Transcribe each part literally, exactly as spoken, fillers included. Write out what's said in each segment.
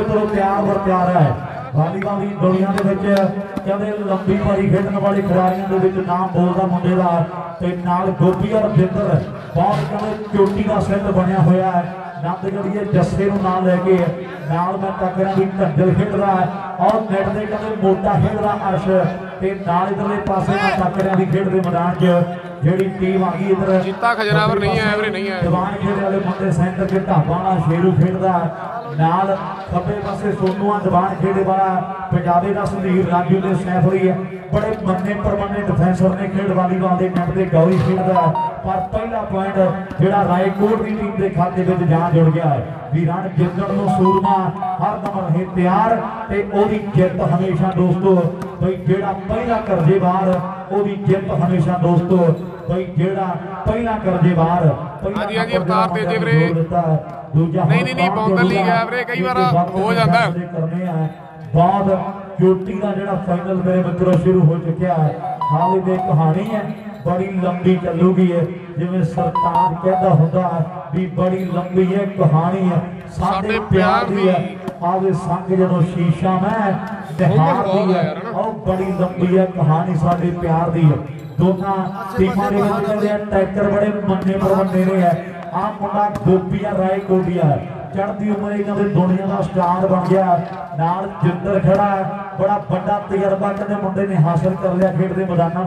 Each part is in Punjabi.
मित्रों तैयार बर तैयार है। वालीबाल की दुनिया के कहते लंबी भारी खेडने वाले खिलाड़ियों के नाम बोलता मुंडे का ते नाल गोपी और बिंदर बहुत कहते चोटी का सिंध बनया होया है। नंदगढ़िए जस्से नाम लैके नाल मैं टकरा भी घंजल खेड रहा है और नेट के कहते मोटा खेड रहा अर्श ते नाल इधरले पासे मैं टकरा भी खेड के मैदान च जेडी टीम आ गई इधर जीता खजनावर नहीं है एवरे नहीं है दीवान खेड वाले मुंडे सेंटर के ढाबा वाला शेरू खेडदा नाल खब्बे पासे सोनूआ दीवान खेडे वाला पंजाबी का सुधीर राजू ने सैफली है बड़े मन्ने परमन्ने डिफेंसर ने खेड वालीबाल के नेट के गौरी खेडदा पर पहला पॉइंट जेड़ा रायकोट की टीम के खाते में जा जुड़ गया है। वीरान जितण नूं सूरमा हर दम रहे तैयार ते ओदी जित हमेशा दोस्तों भाई जेड़ा पहला करजे बाहर ओदी जित हमेशा दोस्तों भाई जेड़ा पहला करजे बाहर हां जी अवतार ते जे वीरे नहीं नहीं नहीं बॉल ली गया वीरे कई बार हो जाता है। बाद चोटी का जेड़ा फाइनल मेरे मित्रों शुरू हो चुका है। हाल ही कहानी है बड़ी लंबी चलूगी है जिवें सरकार कहता होता है भी बड़ी लंबी है कहानी है साडे प्यार दी है आवे संग जदों शीशा में निहार दी है और बड़ी लंबी है कहानी साडे प्यार दी है। दोनों टीमां दे विच कहंदे टैकर बड़े मन्ने परमन्ने ने है। आ मुंडा गोपीया रायकोटिया चढ़ती उम्र कहते दुनिया का स्टार बन गया नाल जिंदर खड़ा है बड़ा बड़ा तजर्बा कहते मुंडे ने हासिल कर लिया खेड के मैदानों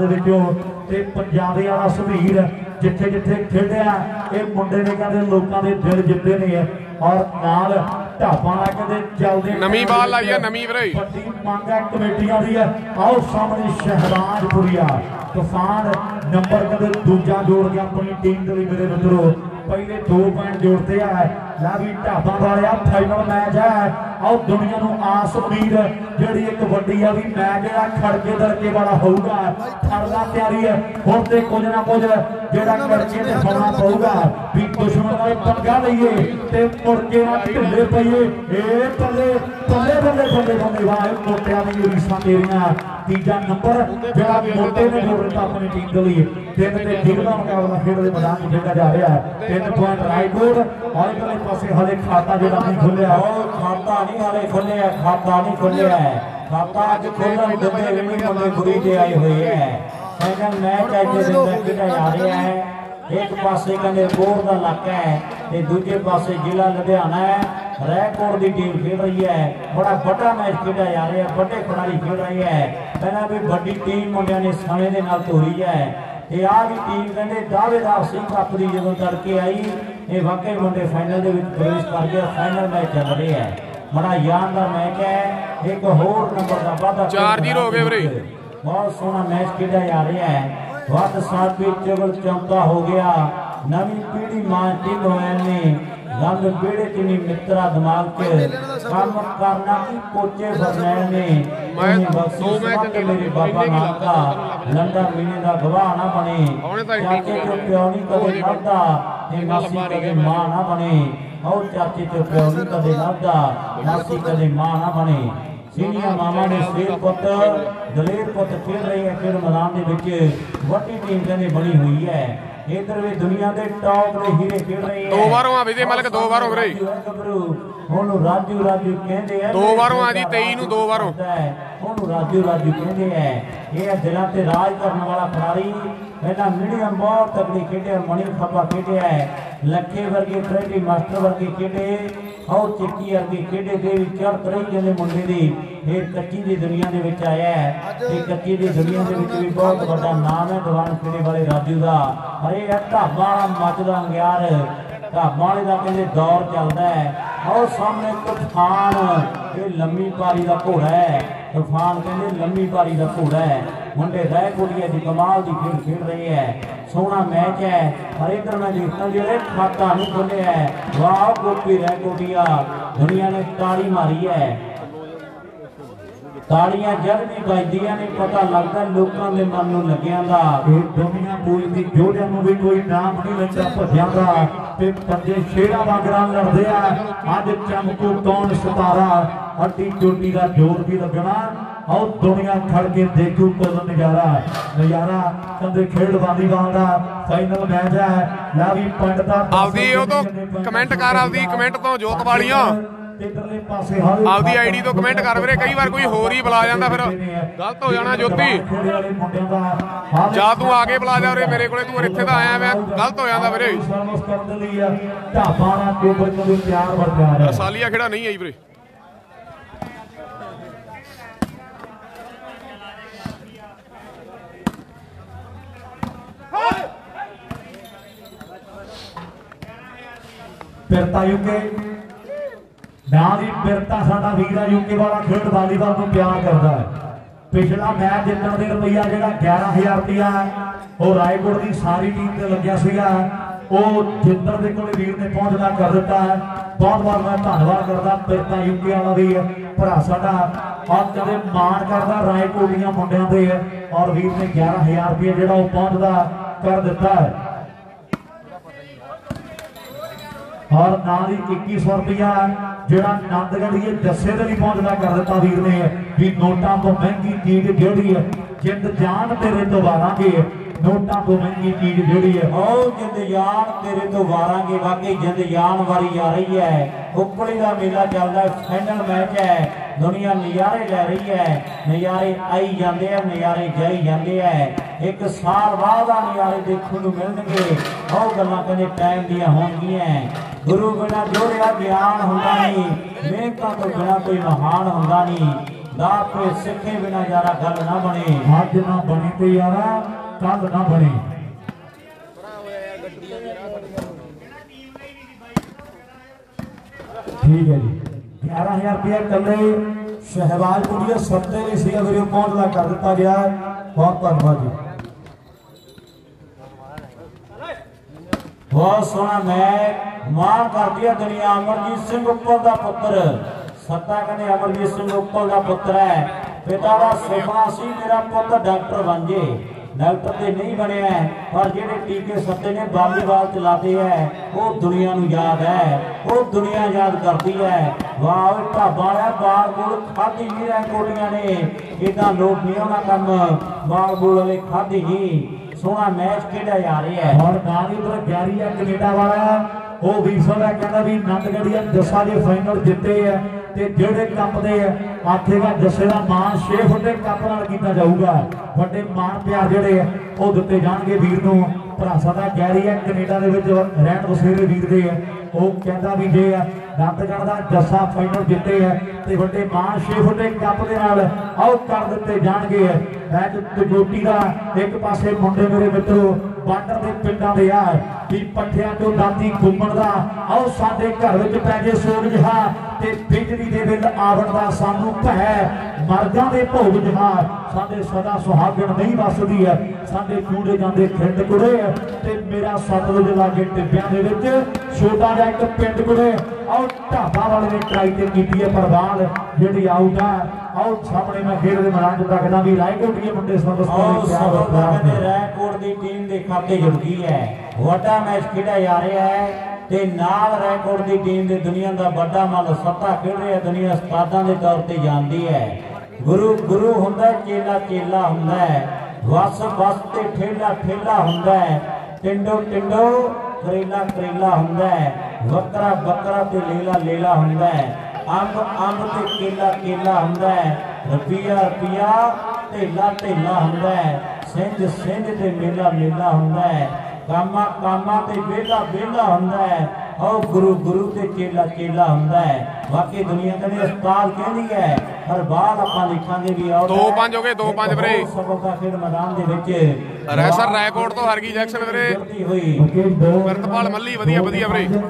के पंजाबी वाला सुधीर जिथे जिथे खेडिया ये मुंडे ने कहते लोगों के दिल जिते ने और नाल ढाबा कहते चलते नवी बाल आई है नवी वीरे बड़ी मांग है कमेटियां दी है। आओ सामने शहबाजपुरिया तूफान नंबर कहते दूजा जोड़ गया अपनी टीम के लिए मेरे मित्रों पहले दो पॉइंट जोड़ते हैं ला भी ढाबा वाले फाइनल मैच है और दुनिया को आस उम्मीद जी एक वड्डी है भी मैच जो खड़के दड़के वाला होगा खड़ना तैयारी है हम तो कुछ ना कुछ जो खड़के से होना पऊगा भी दुश्मन का पंगा लीए तो मुड़के ना ढिले पईए बल्ले बल्ले बल्ले बल्ले बल्ले वाह मोटिया भी रीसा मेरिया तीजा नंबर जो मोटे ने जोड़ दिता अपनी टीम के लिए तीन ते टीम का मुकाबला खेड के मैदान में खेला जा रहा है। तीन पॉइंट रायकोट और इधरले पासे हले खाता जो नहीं खुलिया खाता नहीं हले खुलिया खाता नहीं खुलिया है खाता अज खोलन डब्बे भी मुंडे गुरी दे आए हुए है फाइनल मैच अज दिन खेला जा रहा है। एक पासे कहते बोर का इलाका है ते दूजे पासे जिला लुधियाना है रायकोट की टीम खेल रही है बड़ा बड़ा मैच खेला जा रहा है बड़े खिलाड़ी खेल रही है कहना भी बड़ी टीम मुंडिया ने समय के नाल धोई है ये आ भी टीम कहते दावेदार सिंह कप की जो तड़के आई ये वाकई मुंडे फाइनल के प्रवेश कर गए फाइनल मैच चल रहे हैं बड़ा यादगार मैच है। एक होर नंबर का वादा चार जीरो हो गए वीरे बहुत सोहना मैच खेला जा रहा है वध साथी चगल चौंका हो गया नवी पीढ़ी मां टिल होया ने रंग बेड़े चिनी मित्रा दिमाग के काम करना की कोचे फरनैल ने दो मैच मेरे बाबा नाम का लंडा महीने का गवाह ना बने चाचे जो प्योनी कदे लभदा ते मासी कदे मां ना बने और चाचे जो प्योनी कदे लभदा मासी कदे मां ना बने सीनियर मामा ने शेर पुत दलेर पुत खेल रही है खेल मैदान के वड्डी टीम कहने बनी हुई है। इधर भी दुनिया के टॉप के हीरे खेल रहे हैं दो बारों आ विजय मलिक दो बारों वीरे ਉਹਨੂੰ ਰਾਜੂ ਰਾਜੂ ਕਹਿੰਦੇ ਆ ਦੋ ਵਾਰੋਂ ਆ ਜੀ तेईस ਨੂੰ ਦੋ ਵਾਰੋਂ ਉਹਨੂੰ ਰਾਜੂ ਰਾਜੂ ਕਹਿੰਦੇ ਆ ਇਹ ਦਿਲਾਂ ਤੇ ਰਾਜ ਕਰਨ ਵਾਲਾ ਖਿਡਾਰੀ ਪਹਿਲਾਂ ਮੀਡੀਅਮ ਬਹੁਤ ਤਕੜੀ ਖੇਡਿਆ ਮਣੀ ਖੱਪਾ ਖੇਡਿਆ ਲੱਖੇ ਵਰਗੇ ਫਰੈਡੀ ਮਾਸਟਰ ਵਰਗੇ ਖੇਡੇ और चिक्की वर्गी खेडे के भी चढ़ रही कहते मुंडे की ये कच्ची की दुनिया के विच आया है ये कच्ची की दुनिया के विच भी बहुत बड़ा नाम है दीवान खेड़े वाले राजू का अरे ढाबा मचदा अंग्यार ढाबा वाले का कहते दौर चलता है और सामने तूफान ये लम्मी पारी का घोड़ा है तूफान कहते लम्मी पारी का घोड़ा है मुंडे रायकोटिया की कमाल की खेल खेल रहे हैं सोहना मैच है और इधर मैं देखता जो खाता नहीं खुले है वाह गोपी रायकोटिया दुनिया ने ताड़ी मारी है ताड़ियां जब भी बजदियां नहीं पता लगता लोगों के मन में लग्या का दुनिया पूजती जोड़िया भी कोई नाम नहीं लगता भज्या का पंजे शेरा वांगरा लड़ते हैं अज चमकू कौन सितारा हड्डी चोटी का जोर भी लगना और दुनिया खड़ के देखू कल नजारा नजारा कहते खेड वालीबाल का फाइनल मैच है ला भी पंडिता आपदी ओ तो कमेंट कर आपदी कमेंट तो जोत वालियां ਇਧਰਲੇ ਪਾਸੇ ਹਾਲੇ ਆਪਦੀ ਆਈਡੀ ਤੋਂ ਕਮੈਂਟ ਕਰ ਵੀਰੇ, ਕਈ ਵਾਰ ਕੋਈ ਹੋਰ ਹੀ ਬੁਲਾ ਜਾਂਦਾ ਫਿਰ ਗਲਤ ਹੋ ਜਾਣਾ। ਜੋਤੀ ਜਾਂ ਤੂੰ ਆ ਕੇ ਬੁਲਾ ਜਾ ਉਰੇ ਮੇਰੇ ਕੋਲੇ, ਤੂੰ ਇੱਥੇ ਤਾਂ ਆਇਆ ਮੈਂ, ਗਲਤ ਹੋ ਜਾਂਦਾ ਵੀਰੇ। ਸਾਲੀਆ ਖੇੜਾ ਨਹੀਂ ਆਈ ਵੀਰੇ। ਪਿਰਤਾ ਯੂਕੇ ਨਾ ਦੀ ਪਿਰਤਾ ਸਾਡਾ ਵੀਰਾ ਯੂਕੇ ਵਾਲਾ ਖੇਡ ਵਾਲੀਬਾਲ ਨੂੰ ਪਿਆਰ ਕਰਦਾ ਹੈ। ਪਿਛਲਾ ਮੈਚ ਜਿੱਤਣ ਦੇ ਰੁਪਈਆ ਜਿਹੜਾ ਗਿਆਰਾਂ ਹਜ਼ਾਰ ਰੁਪਈਆ ਉਹ ਰਾਏਕੋਟ ਦੀ ਸਾਰੀ ਟੀਮ ਤੇ ਲੱਗਿਆ ਸੀਗਾ, ਉਹ ਜਿੱਤਣ ਦੇ ਕੋਲੇ ਵੀਰ ਨੇ ਪਹੁੰਚਦਾ ਕਰ ਦਿੱਤਾ ਹੈ। ਬਹੁਤ ਬਹੁਤ ਮੈਂ ਧੰਨਵਾਦ ਕਰਦਾ ਪਿਰਤਾ ਯੂਕੇ ਵਾਲਾ ਵੀ ਭਰਾ ਸਾਡਾ, ਔਰ ਕਦੇ ਮਾਣ ਕਰਦਾ ਰਾਏਕੋਟ ਦੀਆਂ ਮੁੰਡਿਆਂ ਦੇ, ਔਰ ਵੀਰ ਨੇ ਗਿਆਰਾਂ ਹਜ਼ਾਰ ਰੁਪਈਆ ਜਿਹੜਾ ਉਹ ਪਹੁੰਚਦਾ ਕਰ ਦਿੱਤਾ ਹੈ। और नाल ही इक्की सौ रुपया जोड़ा नंदगढ़ जस्से दे पहुंचना कर दिता वीर ने भी नोटा तो महंगी चीज जी है जिंद जान तेरे तो वारांगे, नोटा तो महंगी चीज जी है ओ जिंद जान तेरे तो वारांगे। वाकई जिंद जान वारी आ रही है, उकली का मेला चलता है, फाइनल मैच है, दुनिया नज़ारे ले रही है, नज़ारे आई जाते हैं, नज़ारे जाई जाते हैं। एक साल बाद नज़ारे देखने को मिलणगे, और गल्लां कहंदे टाइम दियां होणगियां। गुरु बिना जोड़िया ज्ञान होंदा नहीं, मेहनतां तो बिना कोई महान होंदा नहीं, दात पे सिखे बिना यारा गल ना बने, अज ना बनी तो यारा कल ना बने। ठीक है जी, ग्यारह हजार रुपया कल शहबाजपुर सत्ते ने सीगा वीडियो पहुंचना कर दिता गया है। बहुत धन्यवाद जी। बहुत सोहना मैच, मां कर दिया दुनिया। अमरजीत सिंह उप्पल का पुत्र सत्ता कहने अमरजीत सिंह उप्पल का पुत्र है। पिता का सुपना सी मेरा पुत्र डॉक्टर बन जे, डॉक्टर तो नहीं बने है, पर जेडे टीके सत्ते ने वालीबाल चलाते हैं वो दुनिया नूं याद है, वो दुनिया याद करती है। वाह ढाबा है बाल बूल खाधी नहीं रह कोटियां ने, इदा लोग नहीं होना कम बाल बूल वाले खाधी नहीं। सोहना मैच खेड़ा जा रहा है और नाल ही ग्यारी है कनेडा वाला वो भी सौ कहता भी नंदगढ़िया जस्सा जे फाइनल जिते है ते जेड़े कप दे आखेगा जस्से का मान छे फुट के कप नाल कीता जाऊगा। बड़े मान प्यार जेड़े वो दिते जाणगे वीर नूं। भरा साडा गैरी है कनेडा दे विच रहण वसेरे वीर दे वो कहता भी जे नंदगढ़ का जस्सा फाइनल जिते है ते बड़े मान छे फुट के कप दे नाल आओ कर दिते जाणगे। मैच तजोटी का एक पासे मुंडे मेरे मित्रों बार्डर के पिंडों के आ भी पट्ठियां तो दाती घूमण का आओ साडे घर विच पै जे सोग जिहा ते बिजली दे बिल आवण दा सानू भै मर्गां दे भोग जिहा साडे सदा सुहागण नहीं वसदी है। साडे चूड़े जांदे खिंड कुड़े ते मेरा सतलुज लागे टिब्बियां दे विच छोटा जिहा एक पिंड कुड़े आओ ढाबा वाले ने ट्राई ते कीती है पर बाल जिहड़ी आउट है। आओ सामने मैं खेड दे मैदान च रखदा भी रायकोट के मुंडे समझ रायकोट दी टीम दे खाते जुड़ गई है। वड्डा मैच खेड़ा जा रहा है ते नाल रायकोट दी टीम दे दुनिया दा बड़ा मल सत्ता खेड रहा है। दुनिया उस्तादां दे तौर ते जानदी है। गुरु गुरु हुंदा चेला चेला हुंदा है, वस वस ते ठेला ठेला हुंदा है, टिंडो टिंडो करेला करेला हुंदा है, बकरा बकरा ते लेला लेला हुंदा है, अंब अंब ते केला केला हुंदा है, रुपया रुपया ढेला ढेला हुंदा है, सिंध सिंध ते मेला मेला हुंदा है, कामा कामा ते वेला वेला हुंदा है, और गुरु गुरु ते चेला चेला हुंदा है। बाकी दुनिया कहने उस्ताद कहदी है हर बार आपां लिखांगे भी आओ दो पांच हो गए दो पांच वीरे सफलता खेड मैदान दे विच रैसर रायकोट तो हरगी जैक्सन वीरे प्रिंतपाल मल्ली वधिया वधिया वीरे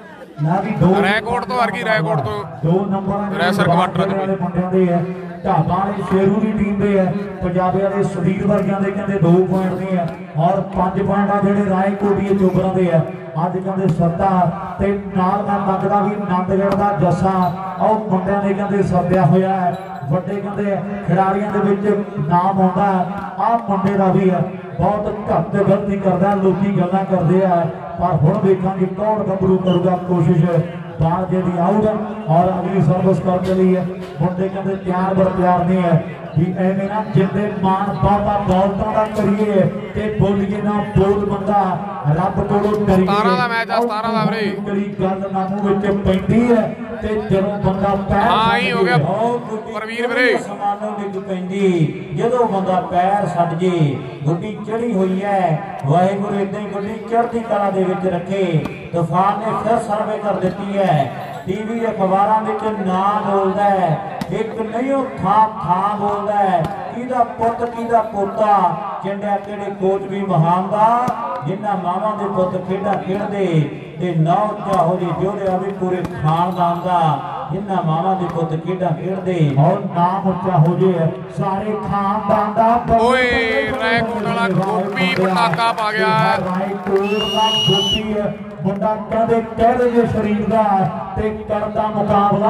रायकोट तो हरगी रायकोट तो दो नंबर रैसर क्वार्टर मुंडियां दे है। ढाबा वाली शेरू की टीम दे है, पंजाबियां दे सुधीर वर्गियां दे कहंदे दो पॉइंट ने है और पांच पॉइंट आ जेहड़े रायकोट चोबरा दे है। अज कहते सत्ता ते नाल मैं मंगदा भी नंदगढ़ का जस्सा और मुंडियां ने कहते सद्या होया है। वड्डे कहते खिडारियों के विच नाम आउंदा आ मुंडे दा भी है। बहुत घट गलती करदा लोकी गल्लां करदे आ पर हुण वेखांगे कौन गभरू करूगा कोशिश बाल जी आउट और अगली सर्विस करने लिए मुंडे कहते तैयार बर तैयार नहीं है भी एवें ना जिंदे मान बाबा दौलतां दा करिए ते बोलिए ना बोल बंदा रब कोलों डरिए। सतारह दा मैच आ सतारह दा वीरे कड़ी गल ना मूंह विच पैंदी है ਤੇ ਜਦੋਂ ਬੰਦਾ ਪੈਰ ਹਾਂ ਹੀ ਹੋ ਗਿਆ ਪਰਵੀਰ ਵੀਰੇ ਸਮਾਨੋਂ ਡਿੱਗ ਪੈਂਦੀ ਜਦੋਂ ਬੰਦਾ ਪੈਰ ਛੱਡ ਜੇ ਗੁੱਡੀ ਚੜੀ ਹੋਈ ਹੈ ਵਾਹਿਗੁਰੂ ਇਦਾਂ ਹੀ ਗੁੱਡੀ ਚੜ੍ਹਦੀ ਕਲਾ ਦੇ ਵਿੱਚ ਰੱਖੇ ਤੂਫਾਨ ਨੇ ਫਿਰ ਸਰਵੇ ਕਰ ਦਿੱਤੀ ਹੈ ਟੀਵੀ ਅਖਬਾਰਾਂ ਵਿੱਚ ਨਾਂ ਬੋਲਦਾ ਹੈ ਇੱਕ ਨਹੀਂ ਉਹ ਥਾਂ ਥਾਂ ਬੋਲਦਾ ਹੈ ਕਿਹਦਾ ਪੁੱਤ ਕਿਹਦਾ ਪੋਤਾ ਚੰਡਿਆ ਕਿਹੜੇ ਕੋਚ ਵੀ ਮਹਾਨ ਦਾ ਜਿਨ੍ਹਾਂ ਮਾਵਾਂ ਦੇ ਪੁੱਤ ਖੇਡਾਂ ਖੇਡਦੇ ਤੇ ਨੌ ਚਾਹੋ ਜੀ ਜੋੜਿਆ ਵੀ ਪੂਰੇ ਖਾਨਦਾਨ ਦਾ ਜਿਨ੍ਹਾਂ ਮਾਵਾਂ ਦੇ ਪੁੱਤ ਖੇਡਾਂ ਖੇਡਦੇ ਔਰ ਨਾਮ ਉੱਚਾ ਹੋ ਜੇ ਸਾਰੇ ਖਾਨਦਾਨ ਦਾ ਓਏ ਰਾਏਕੋਟ ਵਾਲਾ ਗੋਪੀ ਪਟਾਕਾ ਪਾ ਗਿਆ ਰਾਏਕੋਟ ਦਾ ਗੋਪੀ ਮੁੰਡਾ ਕਹਿੰਦੇ ਕਹਿਦੇ ਜੇ ਸਰੀਰ ਦਾ ਤੇ ਕਰਦਾ ਮੁਕਾਬਲਾ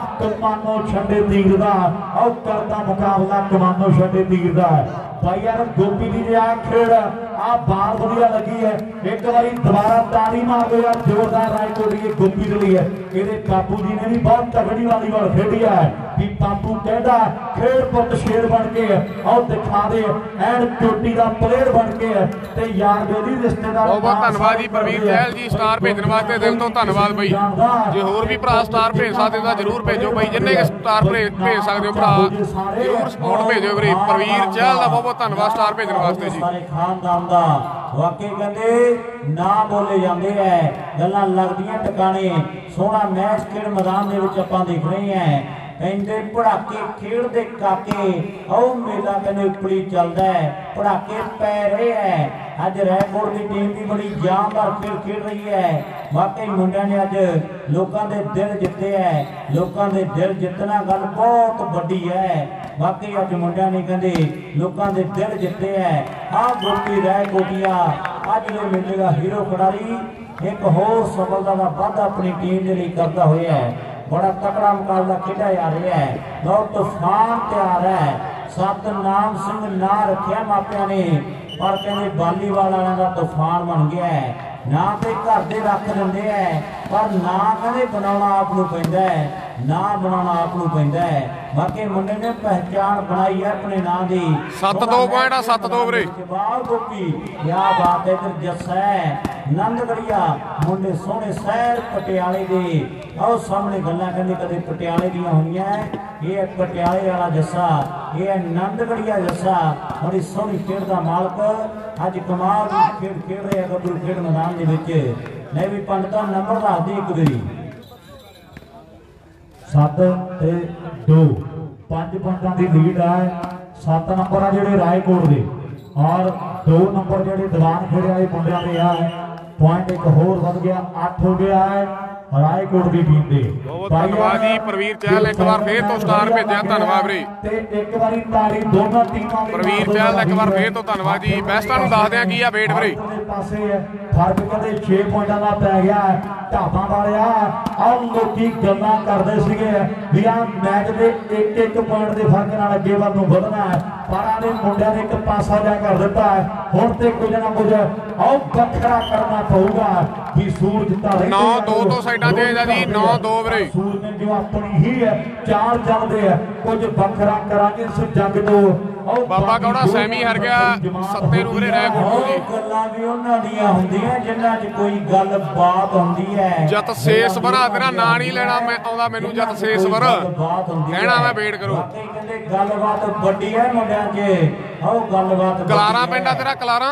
ਕਮਾਨੋ ਛੱਡੇ ਤੀਰ ਦਾ ਉਹ ਕਰਦਾ ਮੁਕਾਬਲਾ ਕਮਾਨੋ ਛੱਡੇ ਤੀਰ ਦਾ ਭਾਈ ਯਾਰ ਗੋਪੀ ਦੀ ਆ ਖੇਡ ਆ ਬਾਲ ਵਧੀਆ ਲੱਗੀ ਹੈ ਇੱਕ ਵਾਰੀ ਦੁਬਾਰਾ ਤਾੜੀ ਮਾਰਦੇ ਯਾਰ ਜ਼ੋਰਦਾਰ ਰਾਏਕੋਟ ਦੀ ਗੋਪੀ ਦੇ ਲਈ ਹੈ ਇਹਦੇ ਬਾਪੂ ਜੀ ਨੇ ਵੀ ਬਹੁਤ ਤਗੜੀ ਵਾਲੀਬਾਲ ਖੇਡੀ ਹੈ ਵੀ ਬਾਪੂ ਕਹਿੰਦਾ ਖੇਡ ਪੁੱਤ ਸ਼ੇਰ ਬਣ ਕੇ ਆਓ ਦਿਖਾ ਦੇ ਐਨ ਚੋਟੀ ਦਾ ਪਲੇਅਰ ਬਣ ਕੇ ਤੇ ਯਾਰ ਬੇਲੀ ਰਿਸ਼ਤੇਦਾਰ ਬਹੁਤ ਬਹੁਤ ਧੰਨਵਾਦ ਜੀ ਪ੍ਰਵੀਰ ਜੈਲ ਜੀ ਸਟਾਰ ਭੇਜਣ ਵਾਸਤੇ ਦਿਲ ਤੋਂ ਧੰਨਵਾਦ ਬਾਈ ਜੇ ਹੋਰ ਵੀ ਭਰਾ ਸਟਾਰ ਭੇਜ ਸਕਦੇ ਤਾਂ ਜਰੂਰ ਭੇਜੋ ਬਾਈ ਜਿੰਨੇ ਕਿ ਸਟਾਰ ਭੇਜ ਸਕਦੇ ਹੋ ਭਰਾ ਜਰੂਰ ਸਪੋਰਟ ਭੇਜੋ ਵੀਰੇ ਪ੍ਰਵੀਰ ਜੈਲ ਦਾ ਬਹੁਤ ਬਹੁਤ ਧੰਨਵਾਦ ਸਟਾਰ ਭੇਜਣ ਵਾਸਤੇ ਜੀ ਸਾਰੇ ਖਾਨਦਾਨ ਦਾ ਵਾਕਈ ਕਹਿੰਦੇ ਨਾ ਬੋਲੇ ਜਾਂਦੇ ਐ ਗੱਲਾਂ ਲੱਗਦੀਆਂ ਟਿਕਾਣੇ ਸੋਹਣਾ ਮੈਚ ਖੇਡ ਮੈਦਾਨ ਦੇ ਵਿੱਚ ਆਪਾਂ ਦੇਖ ਰਹੇ ਹਾਂ ਕਹਿੰਦੇ ਪੜਾਕੇ ਖੇਡਦੇ ਕਾਕੇ ਉਹ ਮੇਲਾ ਕਹਿੰਦੇ ਉਪਲੀ ਚੱਲਦਾ ਪੜਾਕੇ ਪੈ ਰਹੇ ਐ ਅੱਜ ਰਾਏਕੋਟ ਦੀ ਟੀਮ ਵੀ ਬੜੀ ਜਾਨਦਾਰ ਖੇਡ ਖੇਡ ਰਹੀ ਹੈ ਵਾਕਈ ਮੁੰਡਿਆਂ ਨੇ ਅੱਜ ਲੋਕਾਂ ਦੇ ਦਿਲ ਜਿੱਤੇ ਐ ਲੋਕਾਂ ਦੇ ਦਿਲ ਜਿੱਤਣਾ ਗੱਲ ਬਹੁਤ ਵੱਡੀ ਹੈ ਵਾਕਈ ਅੱਜ ਮੁੰਡਿਆਂ ਨੇ ਕਹਿੰਦੇ ਲੋਕਾਂ ਦੇ ਦਿਲ ਜਿੱਤੇ ਐ ਆਹ ਗੋਪੀ ਰਾਏਕੋਟੀਆ ਅੱਜ ਦੇ ਮੇਲੇ ਦਾ ਹੀਰੋ ਖਿਡਾਰੀ ਇੱਕ ਹੋਰ ਸਫਲਤਾ ਦਾ ਵਾਅਦਾ ਆਪਣੀ ਟੀਮ ਦੇ ਲਈ ਕਰਦਾ ਹੋਇਆ ਹੈ बड़ा तगड़ा मुकाबला खेड़ा जा रहा है बहुत तूफान तैयार है सतनाम सिंह ना रखिया मापिया ने पर कहते वालीबाल वालों का तूफान बन गया है ना तो घर दे रख देंगे है पर ना कहते बनाना आप पैंदा है ना बनाना आप पैंदा है बाकी मुंडे ने पहचान बनाई है अपने नां दी सत्त दो पॉइंट आ सत्त दो वीरे जवाब गोपी क्या बात है इधर जस्सा है नंदगढ़िया मुंडे सोहने शहर पटियाले दे आओ सामने गल्लां कहंदे कदे पटियाले दियां होईयां ये पटियाले वाला जस्सा ये नंदगढ़िया जस्सा बड़ी सोहनी खेड दा मालक अज कमाल दी खेड खेड रहे गबरू खेड मैदान दे विच मैं भी पंडितां नंबर दस दे एक वारी सत्त ते दो पांच पॉइंटां दी लीड है सत्त नंबर आ जिहड़े रायकोट दे और दो नंबर जिहड़े दीवान खेड़े वाले मुंडियां दे आ पॉइंट एक होर वध गया आठ हो गया है रायकोट की टीम दे बहुत धन्यवाद जी प्रवीर चहल एक बार फिर तो स्टार भेजा धन्यवाद वीरे ते एक बारी ताली दोनों टीमां दे प्रवीर चहल एक बार फिर तो धन्यवाद जी बेस्टां नूं दस दियां की आ वेट वीरे पासे फर्क कहते छे पॉइंटां दा पै गया ढाबा वालिया आ लोकी गल्लां करदे सीगे भी आ मैच दे एक एक पॉइंट दे फर्क नाल अगे वध नूं वधना है पर आने मुंडियां ने एक पासा जा कर दिता है हुण ते कुछ ना कुछ आओ बखरा करना पऊगा भी सूरज तारे नौ दो तो साइडां चेंज आ जी नौ दो वीरे सूरज ने जो अपनी ही है चार चलदे है कुछ बखरा करांगे इस जग तो बाबा कौड़ा सैमी हर गया सत्ते नूं वीरे रायकोट नूं जी गल्लां भी उन्हां दियां हुंदियां जिन्हां च कोई गल बात हुंदी है जत सेसवर तेरा नां नहीं लेना मैं आउंदा मैनूं जत सेसवर कहना मैं वेट करो कहंदे गलबात वड्डी है मुंडियां च आओ गलबात कलारा पिंड तेरा कलारा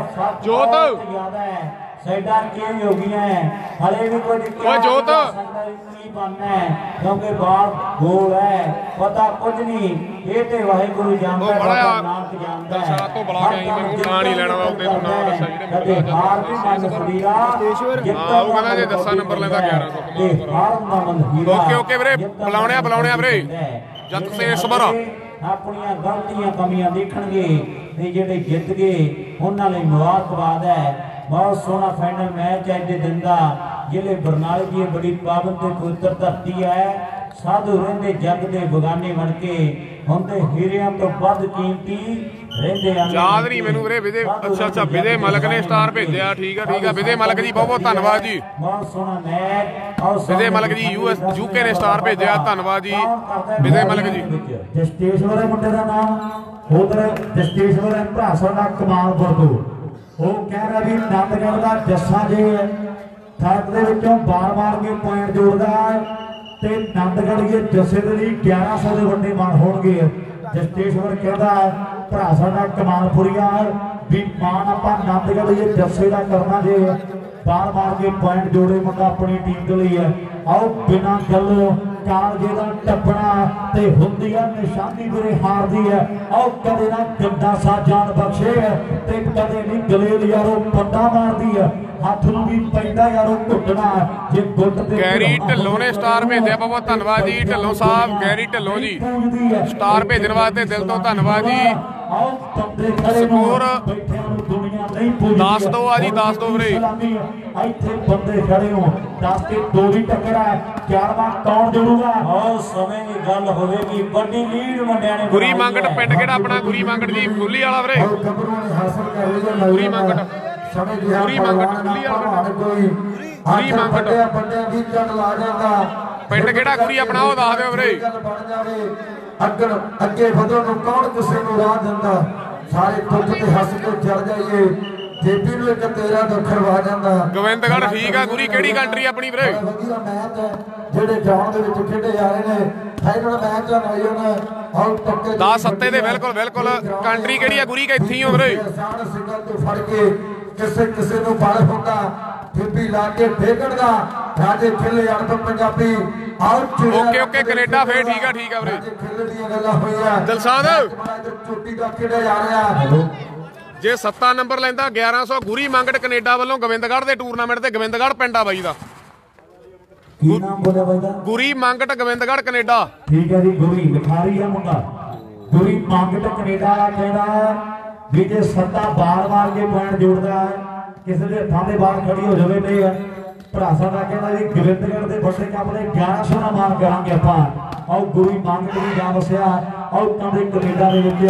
जोत साइडा चेंज हो गई है हले भी कुछ ओए जोत की बनना है क्योंकि बाल गोल है पता कुछ नहीं ये ते वाहिगुरु जानदा है बाबा नानक जानदा है सारा तो बड़ा गया मैं नां नहीं लेना मैं उत्ते नां दस्सा जेडे हार भी मन फरीरा हां वो कहंदा जे दस नंबर लेंदा ग्यारह सौ कमाल हार ना मन फरीरा ओके ओके वीरे बुलाउणिया बुलाउणिया वीरे जत सेसवर अपनी गलतियां कमियां देखणगे ते जेडे जित गए उन्हां लई मुबारकबाद है बहुत सोहना फाइनल मैच है इस दिन का जिले बरनाले की बड़ी पावन ते पवित्र धरती है साधु रहिंदे जग दे बगाने बन के हुंदे हीरियां तो वध कीमती रहिंदे याद नहीं मैनू वीरे विदे अच्छा अच्छा विदे मलक ने स्टार भेजिया ठीक है ठीक है विदे मलक जी बहुत बहुत धन्यवाद जी बहुत सोहना मैच और विदे मलक जी यूएस यूके ने स्टार भेजिया धन्यवाद जी विदे मलक जी जस्टेश्वर मुंडे दा नाम उधर जस्टेश्वर भरा साडा कमाल बरदू वो कह रहा भी नंदगढ़ का जस्सा जे थर्क दे विचों बार बार के पॉइंट जोड़दा है ਤੇ ਨੰਦਗੜ੍ਹੀਏ ਜੱਸੇ ਦੇ ਲਈ ਗਿਆਰਾਂ ਸੌ ਦੇ ਵੱਡੇ ਮਾਨ ਹੋਣਗੇ। ਜਸਟੇਸ਼ਵਰ ਕਹਿੰਦਾ ਭਰਾ ਸਾਡਾ ਕਮਾਲਪੁਰੀਆ ਵੀ ਮਾਨ ਆਪਾਂ ਨੰਦਗੜ੍ਹੀਏ ਜੱਸੇ ਦਾ ਕਰਨਾ ਜੇ ਬਾਰ ਬਾਰ ਕੇ ਪੁਆਇੰਟ ਜੋੜੇ ਮੁੰਡਾ ਆਪਣੀ ਟੀਮ ਦੇ ਲਈ ਹੈ। ਆਓ ਬਿਨਾਂ ਗੱਲੋਂ ਕਾਲਜੇ ਦਾ ਟੱਪਣਾ ਤੇ ਹੁੰਦੀ ਆ ਨਿਸ਼ਾਨੀ ਵੀਰੇ ਹਾਰਦੀ ਹੈ। ਆਓ ਕਦੇ ਨਾ ਗੰਦਾ ਸਾ ਜਾਨ ਬਖਸ਼ੇ ਤੇ ਕਦੇ ਨਹੀਂ ਗਲੇਲ ਯਾਰੋ ਪੰਡਾ ਮਾਰਦੀ ਹੈ। ਹੱਥ ਨੂੰ ਵੀ ਪੈਂਦਾ ਯਾਰੋ ਘੁੱਟਣਾ ਜੇ ਗੁੱਟ ਤੇ ਗੈਰੀ ਢਿੱਲੋਂ ਨੇ ਸਟਾਰ ਭੇਜਿਆ। ਬਹੁਤ ਬਹੁਤ ਧੰਨਵਾਦ ਜੀ ਢਿੱਲੋਂ ਸਾਹਿਬ, ਗੈਰੀ ਢਿੱਲੋਂ ਜੀ ਸਟਾਰ ਭੇਜਣ ਵਾਸਤੇ ਦਿਲ ਤੋਂ ਧੰਨਵਾਦ ਜੀ। ਸਕੋਰ ਦਸ ਦੋ ਆ ਜੀ, ਦਸ ਦੋ ਵੀਰੇ। ਇੱਥੇ ਬੰਦੇ ਖੜੇ ਹੋ ਦਸ ਤੇ ਦੋ ਦੀ ਟੱਕਰ ਹੈ। ਗਿਆਰਵਾਂ ਕੌਣ ਜੋੜੂਗਾ? ਆਹ ਸਮੇਂ ਦੀ ਗੱਲ ਹੋਵੇਗੀ, ਵੱਡੀ ਲੀਡ ਮੁੰਡਿਆਂ ਨੇ। ਗੁਰੀ ਮੰਗਟ ਪਿੰਡ ਕਿਹੜਾ ਆਪਣਾ? ਗੁਰੀ ਮੰਗਟ ਜੀ ਗੁੱਲੀ ਵਾਲਾ ਵੀਰੇ। ਗੁਰੀ ਮੰਗਟ ਗੁਰੀ ਮੰਗਟ ਗੁੱਲੀ ਵਾਲਾ ਗੁਰੀ ਮੰਗਟ ਪਿੰਡ ਕਿਹੜਾ ਗੁਰੀ ਆਪਣਾ ਉਹ ਦੱਸ ਦਿਓ ਵੀਰੇ। ਅੱਗੇ ਅੱਗੇ ਵਧਣ ਨੂੰ ਕੌਣ ਕਿਸੇ ਨੂੰ ਰਾਹ ਦਿੰਦਾ? ਸਾਰੇ ਦੁੱਖ ਤੇ ਹੱਸ ਕੇ ਚੜ ਜਾਈਏ, ਦੇਵੀ ਨੂੰ ਇੱਕ ਤੇਰਾ ਦੁੱਖ ਰਵਾ ਜਾਂਦਾ। ਗੋਬਿੰਦਗੜ੍ਹ ਠੀਕ ਆ। ਗੁਰੀ ਕਿਹੜੀ ਕੰਟਰੀ ਆਪਣੀ ਵੀਰੇ? ਵਧੀਆ ਮੈਚ ਹੈ ਜਿਹੜੇ ਗਰਾਊਂਡ ਦੇ ਵਿੱਚ ਖੇਡੇ ਜਾ ਰਹੇ ਨੇ। ਫਾਈਨਲ ਮੈਚ ਹੈ ਨੌਜਵਾਨ ਆਊਟ ਟੱਕੇ ਦਸ ਸੱਤੇ ਦੇ ਬਿਲਕੁਲ ਬਿਲਕੁਲ। ਕੰਟਰੀ ਕਿਹੜੀ ਆ ਗੁਰੀ? ਕਿੱਥੇ ਹੀ ਹੋ ਵੀਰੇ? ਆਸਾਨ ਸਿੰਗਲ ਤੋਂ ਫੜ ਕੇ ਕਿਸੇ ਕਿਸੇ ਨੂੰ ਬਲ ਹੁੰਦਾ, ਠੇਪੀ ਲਾ ਕੇ ਠੇਕਣ ਦਾ ਰਾਜੇ ਖਿੱਲੇ ਅਰਬ Punjabi out. Okay okay Canada ਫੇਰ ਠੀਕ ਆ ਠੀਕ ਆ ਵੀਰੇ। ਖਿੱਲੇ ਦੀਆਂ ਗੱਲਾਂ ਹੋਈਆਂ ਦਿਲਸਾਦ ਚੋਟੀ ਦਾ ਖੇਡਿਆ ਜਾ ਰਿਹਾ। ਜੇ ਸੱਤਾ ਨੰਬਰ ਲੈਂਦਾ ਗਿਆਰਾਂ ਸੌ ਗੁਰੀ ਮੰਗਟ ਕੈਨੇਡਾ ਵੱਲੋਂ ਗੋਬਿੰਦਗੜ੍ਹ ਦੇ ਟੂਰਨਾਮੈਂਟ ਤੇ ਗੋਬਿੰਦਗੜ੍ਹ ਪਿੰਡ ਆ ਬਾਈ ਦਾ। ਕੀ ਨਾਮ ਬੋਲਿਆ ਬਾਈ ਦਾ? ਗੁਰੀ ਮੰਗਟ ਗੋਬਿੰਦਗੜ੍ਹ ਕੈਨੇਡਾ। ਠੀਕ ਹੈ ਜੀ। ਗੁਰੀ ਲਿਖਾਰੀ ਆ ਮੁੰਡਾ। ਗੁਰੀ ਮੰਗਟ ਕੈਨੇਡਾ ਦਾ ਕਹਿੰਦਾ ਵੀ ਜੇ ਸੱਤਾ ਬਾਰ ਬਾਰ ਕੇ ਪੁਆਇੰਟ ਜੋੜਦਾ ਕਿਸੇ ਦੇ ਹੱਥਾਂ ਦੇ ਬਾਹਰ ਖੜੀ ਹੋ ਜਾਵੇ ਤੇ ਭਰਾ ਸਾਡਾ ਕਹਿੰਦਾ ਜੀ ਗੋਬਿੰਦਗੜ੍ਹ ਦੇ ਵੱਡੇ ਕੱਪ ਦੇ ਗਿਆਰਾਂ ਸੌ ਦਾ ਮਾਨ ਕਰਾਂਗੇ ਆਪਾਂ। ਆਓ ਗੁਰੀ ਮੰਗਟ ਦੀ ਜਾ ਵਸਿਆ ਆਓ ਕਹਿੰਦੇ ਕੈਨੇਡਾ ਦੇ ਵਿੱਚ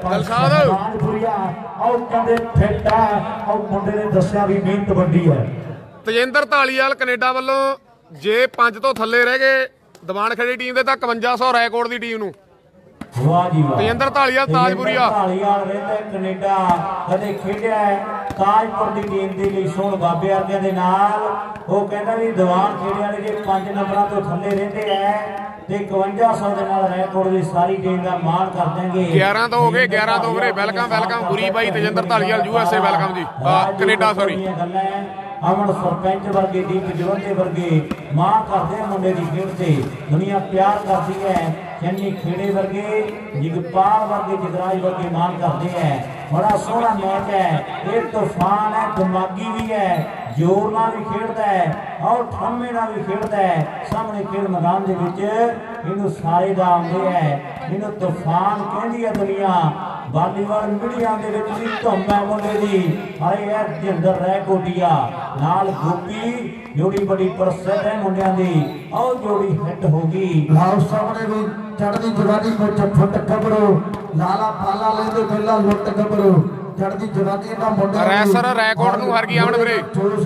ਰਾਜਪੁਰੀਆ ਆਓ ਕਹਿੰਦੇ ਫਿੱਟ ਆ। ਆਓ ਮੁੰਡੇ ਨੇ ਦੱਸਿਆ ਵੀ ਮਿਹਨਤ ਵੱਡੀ ਹੈ। ਤਜਿੰਦਰ ਢਾਲੀਵਾਲ ਕੈਨੇਡਾ ਵੱਲੋਂ ਜੇ ਪੰਜ ਤੋਂ ਥੱਲੇ ਰਹਿ ਗਏ ਦੀਵਾਨ ਖੇੜੀ ਟੀਮ ਦੇ ਤਾਂ ਇਕਵੰਜਾ ਸੌ ਰੈਕੋਰਡ ਦੀ ਟੀਮ ਨੂੰ। ਵਾਹ ਜੀ ਵਾਹ। ਤਜਿੰਦਰ ਢਾਲੀਵਾਲ ਤਾਜਪੁਰੀਆ ਢਾਲੀਵਾਲ ਰਹਿੰਦਾ ਕੈਨੇਡਾ, ਕਦੇ ਖੇਡਿਆ ਤਾਜਪੁਰ ਦੀ ਟੀਮ ਦੇ ਲਈ ਸੋਹਣ ਬਾਬੇ ਵਰਗਿਆਂ ਦੇ ਨਾਲ। ਉਹ ਕਹਿੰਦਾ ਵੀ ਦੀਵਾਨ ਖੇੜੇ ਵਾਲੇ ਜੇ ਪੰਜ ਨੰਬਰਾਂ ਤੋਂ ਥੱਲੇ ਰਹਿੰਦੇ ਐ ਤੇ ਇਕਵੰਜਾ ਸੌ ਦੇ ਨਾਲ ਰੈਕੋਰਡ ਦੀ ਸਾਰੀ ਟੀਮ ਦਾ ਮਾਣ ਕਰ ਦੇਣਗੇ। ਗਿਆਰਾਂ ਤੋਂ ਹੋ ਗਏ ਗਿਆਰਾਂ ਤੋਂ ਵੀਰੇ। ਵੈਲਕਮ ਵੈਲਕਮ ਗੁਰੀ ਬਾਈ Tajinder Dhaliwal U S A welcome ਜੀ। Canada sorry. ਅਮਨ ਸਰਪੰਚ ਵਰਗੇ ਦੀਪ ਜਵੰਦੇ ਵਰਗੇ ਮਾਂ ਕਰਦੇ ਮੁੰਡੇ ਦੀ ਖੇਡ ਤੇ ਦੁਨੀਆ ਪਿਆਰ ਕਰਦੀ ਹੈ। ਚੰਨੀ ਖੇੜੇ ਵਰਗੇ ਜਗਪਾਲ ਵਰਗੇ ਜਗਰਾਜ ਵਰਗੇ ਮਾਂ ਕਰਦੇ ਹੈ। ਬੜਾ ਸੋਹਣਾ ਮੈਚ ਹੈ। ਇਹ ਤੂਫਾਨ ਹੈ, ਦਿਮਾਗੀ ਵੀ ਹੈ, ਜ਼ੋਰ ਨਾਲ ਵੀ ਖੇਡਦਾ ਹੈ ਔਰ ਠੰਮੇ ਨਾਲ ਵੀ ਖੇਡਦਾ ਹੈ। ਸਾਹਮਣੇ ਖੇਡ ਮੈਦਾਨ ਦੇ ਵਿੱਚ ਇਹਨੂੰ ਸਾਰੇ ਦਾ ਆਉਂਦੇ ਹੈ। ਇਹਨੂੰ ਤੂਫਾਨ ਕਹਿੰਦੀ ਹੈ ਦੁਨੀਆ। ਵਾਲੀਬਾਲ ਮੀਡੀਆ ਦੇ ਵਿੱਚ ਵੀ ਧੁੰਮ ਹੈ ਮੁੰਡੇ ਦੀ। ਹਾਏ ਯਾਰ ਜਿੰਦਰ ਰਹਿ ਕੋਟੀਆ ਨਾਲ ਗੋਪੀ ਜੋੜੀ ਬੜੀ ਪ੍ਰਸਿੱਧ ਹੈ ਮੁੰਡਿਆਂ ਦੀ। ਆਓ ਜੋੜੀ ਹਿੱਟ ਹੋ ਗਈ। ਲਾਓ ਸਾਹਮਣੇ ਵੀ ਚੜਦੀ ਜਵਾਨੀ ਵਿੱਚ ਫੁੱਟ ਗੱਭਰੂ ਲਾਲਾ ਪਾਲਾ ਲੈਂਦੇ ਪਹਿਲਾਂ ਲੁੱਟ ਗੱਭਰੂ ਚੜਦੀ ਜਵਾਨੀ ਦਾ ਮੁੰਡਾ ਰੈਸਰ ਰੈਕੋਰਡ ਨੂੰ ਹਰ ਗਈ ਆਵਣ ਵੀਰੇ।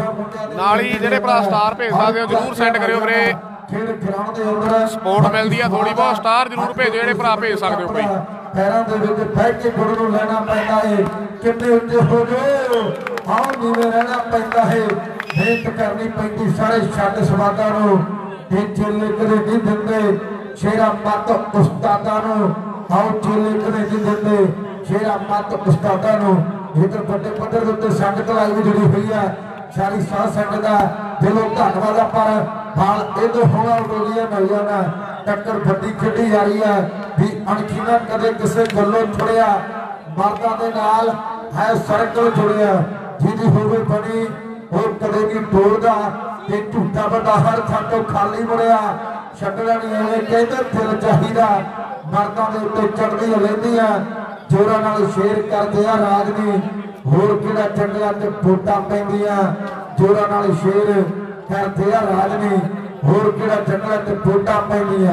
ਨਾਲ ਹੀ ਜਿਹੜੇ ਭਰਾ ਸਟਾਰ ਭੇਜ ਸਕਦੇ ਹੋ ਜਰੂਰ ਸੈਂਡ ਕਰਿਓ ਵੀਰੇ। ਖੇਡ ਗਰਾਊਂਡ ਦੇ ਅੰਦਰ ਸਪੋਰਟ ਮਿਲਦੀ ਆ ਥੋੜੀ ਬਹੁਤ। ਸਟਾਰ ਜਰੂਰ ਭੇਜੋ ਜਿਹੜੇ ਭਰਾ ਭੇਜ ਸਕਦੇ ਹੋ ਬਈ। ਪੈਰਾਂ ਦੇ ਵਿੱਚ ਬਹਿ ਕੇ ਗੁਰੂ ਨੂੰ ਲੈਣਾ ਪੈਂਦਾ ਹੈ। ਕਿੰਨੇ ਉੱਤੇ ਹੋ ਜਾਓ ਆਓ ਨੀਵੇਂ ਰਹਿਣਾ ਪੈਂਦਾ ਹੈ। ਮਿਹਨਤ ਕਰਨੀ ਪੈਂਦੀ ਸਾਰੇ ਛੱਡ ਸਵਾਦਾਂ ਨੂੰ। ਇਹ ਚੇਲੇ ਕਦੇ ਨਹੀਂ ਦਿੰਦੇ ਸ਼ੇਰਾ ਮੱਤ ਉਸਤਾਦਾਂ ਨੂੰ। ਆਓ ਚੇਲੇ ਕਦੇ ਨਹੀਂ ਦਿੰਦੇ ਸ਼ੇਰਾ ਮੱਤ ਉਸਤਾਦਾਂ ਨੂੰ। ਇਧਰ ਵੱਡੇ ਪੱਧਰ ਦੇ ਉੱਤੇ ਸੰਗਤ ਲਾਈ ਵੀ ਜੁੜੀ ਹੋਈ ਹੈ। ਸਾਰੀ ਸਾਧ ਸੰਗਤ ਦਾ ਦਿਲੋਂ ਧੰਨਵਾਦ ਆ। ਪਰ ਹਾਲ ਇਹਦੇ ਹੋਣਾ ਗੋਲੀਆਂ ਮਿਲੀਆਂ ਨਾ ਟੱਕਰ ਵੱਡੀ ਖੇਡੀ ਜਾ ਰਹੀ ਹੈ ਵੀ ਅਣਖੀ ਨਾ ਕਦੇ ਕਿਸੇ ਗੱਲੋਂ ਛੁੜਿਆ। ਮਰਦਾਂ ਦੇ ਨਾਲ ਹੈ ਸਰਕਲ ਜੁੜਿਆ ਜਿਹਦੀ ਹੋਵੇ ਬਣੀ ਉਹ ਕਦੇ ਨਹੀਂ ਤੋੜਦਾ ਤੇ ਝੂਠਾ ਵੱਡਾ ਹਰ ਥਾਂ ਤੋਂ ਖਾਲੀ ਮੁੜਿਆ। ਛੱਡਣਾ ਨਹੀਂ ਐਵੇਂ ਕਹਿੰਦੇ ਦਿਲ ਚਾਹੀਦਾ। ਮਰਦਾਂ ਦੇ ਉੱਤੇ ਚੜ੍ਹਦੀ ਲੈਂਦੀਆਂ ਜੋਰਾਂ ਨਾਲ ਸ਼ੇਰ ਕਰਦੇ ਆ ਰਾਜ ਨੇ। ਹੋਰ ਕਿਹੜਾ ਚੰਗਿਆ ਤੇ ਫੋਟਾਂ ਪੈਂਦੀਆਂ ਜੋਰਾਂ ਨਾਲ ਸ਼ੇਰ ਕਰਦੇ ਆ ਰਾਜ ਨੇ। ਹੋਰ ਕਿਹੜਾ ਚੰਗਿਆ ਤੇ ਫੋਟਾਂ ਪੈਂਦੀਆਂ।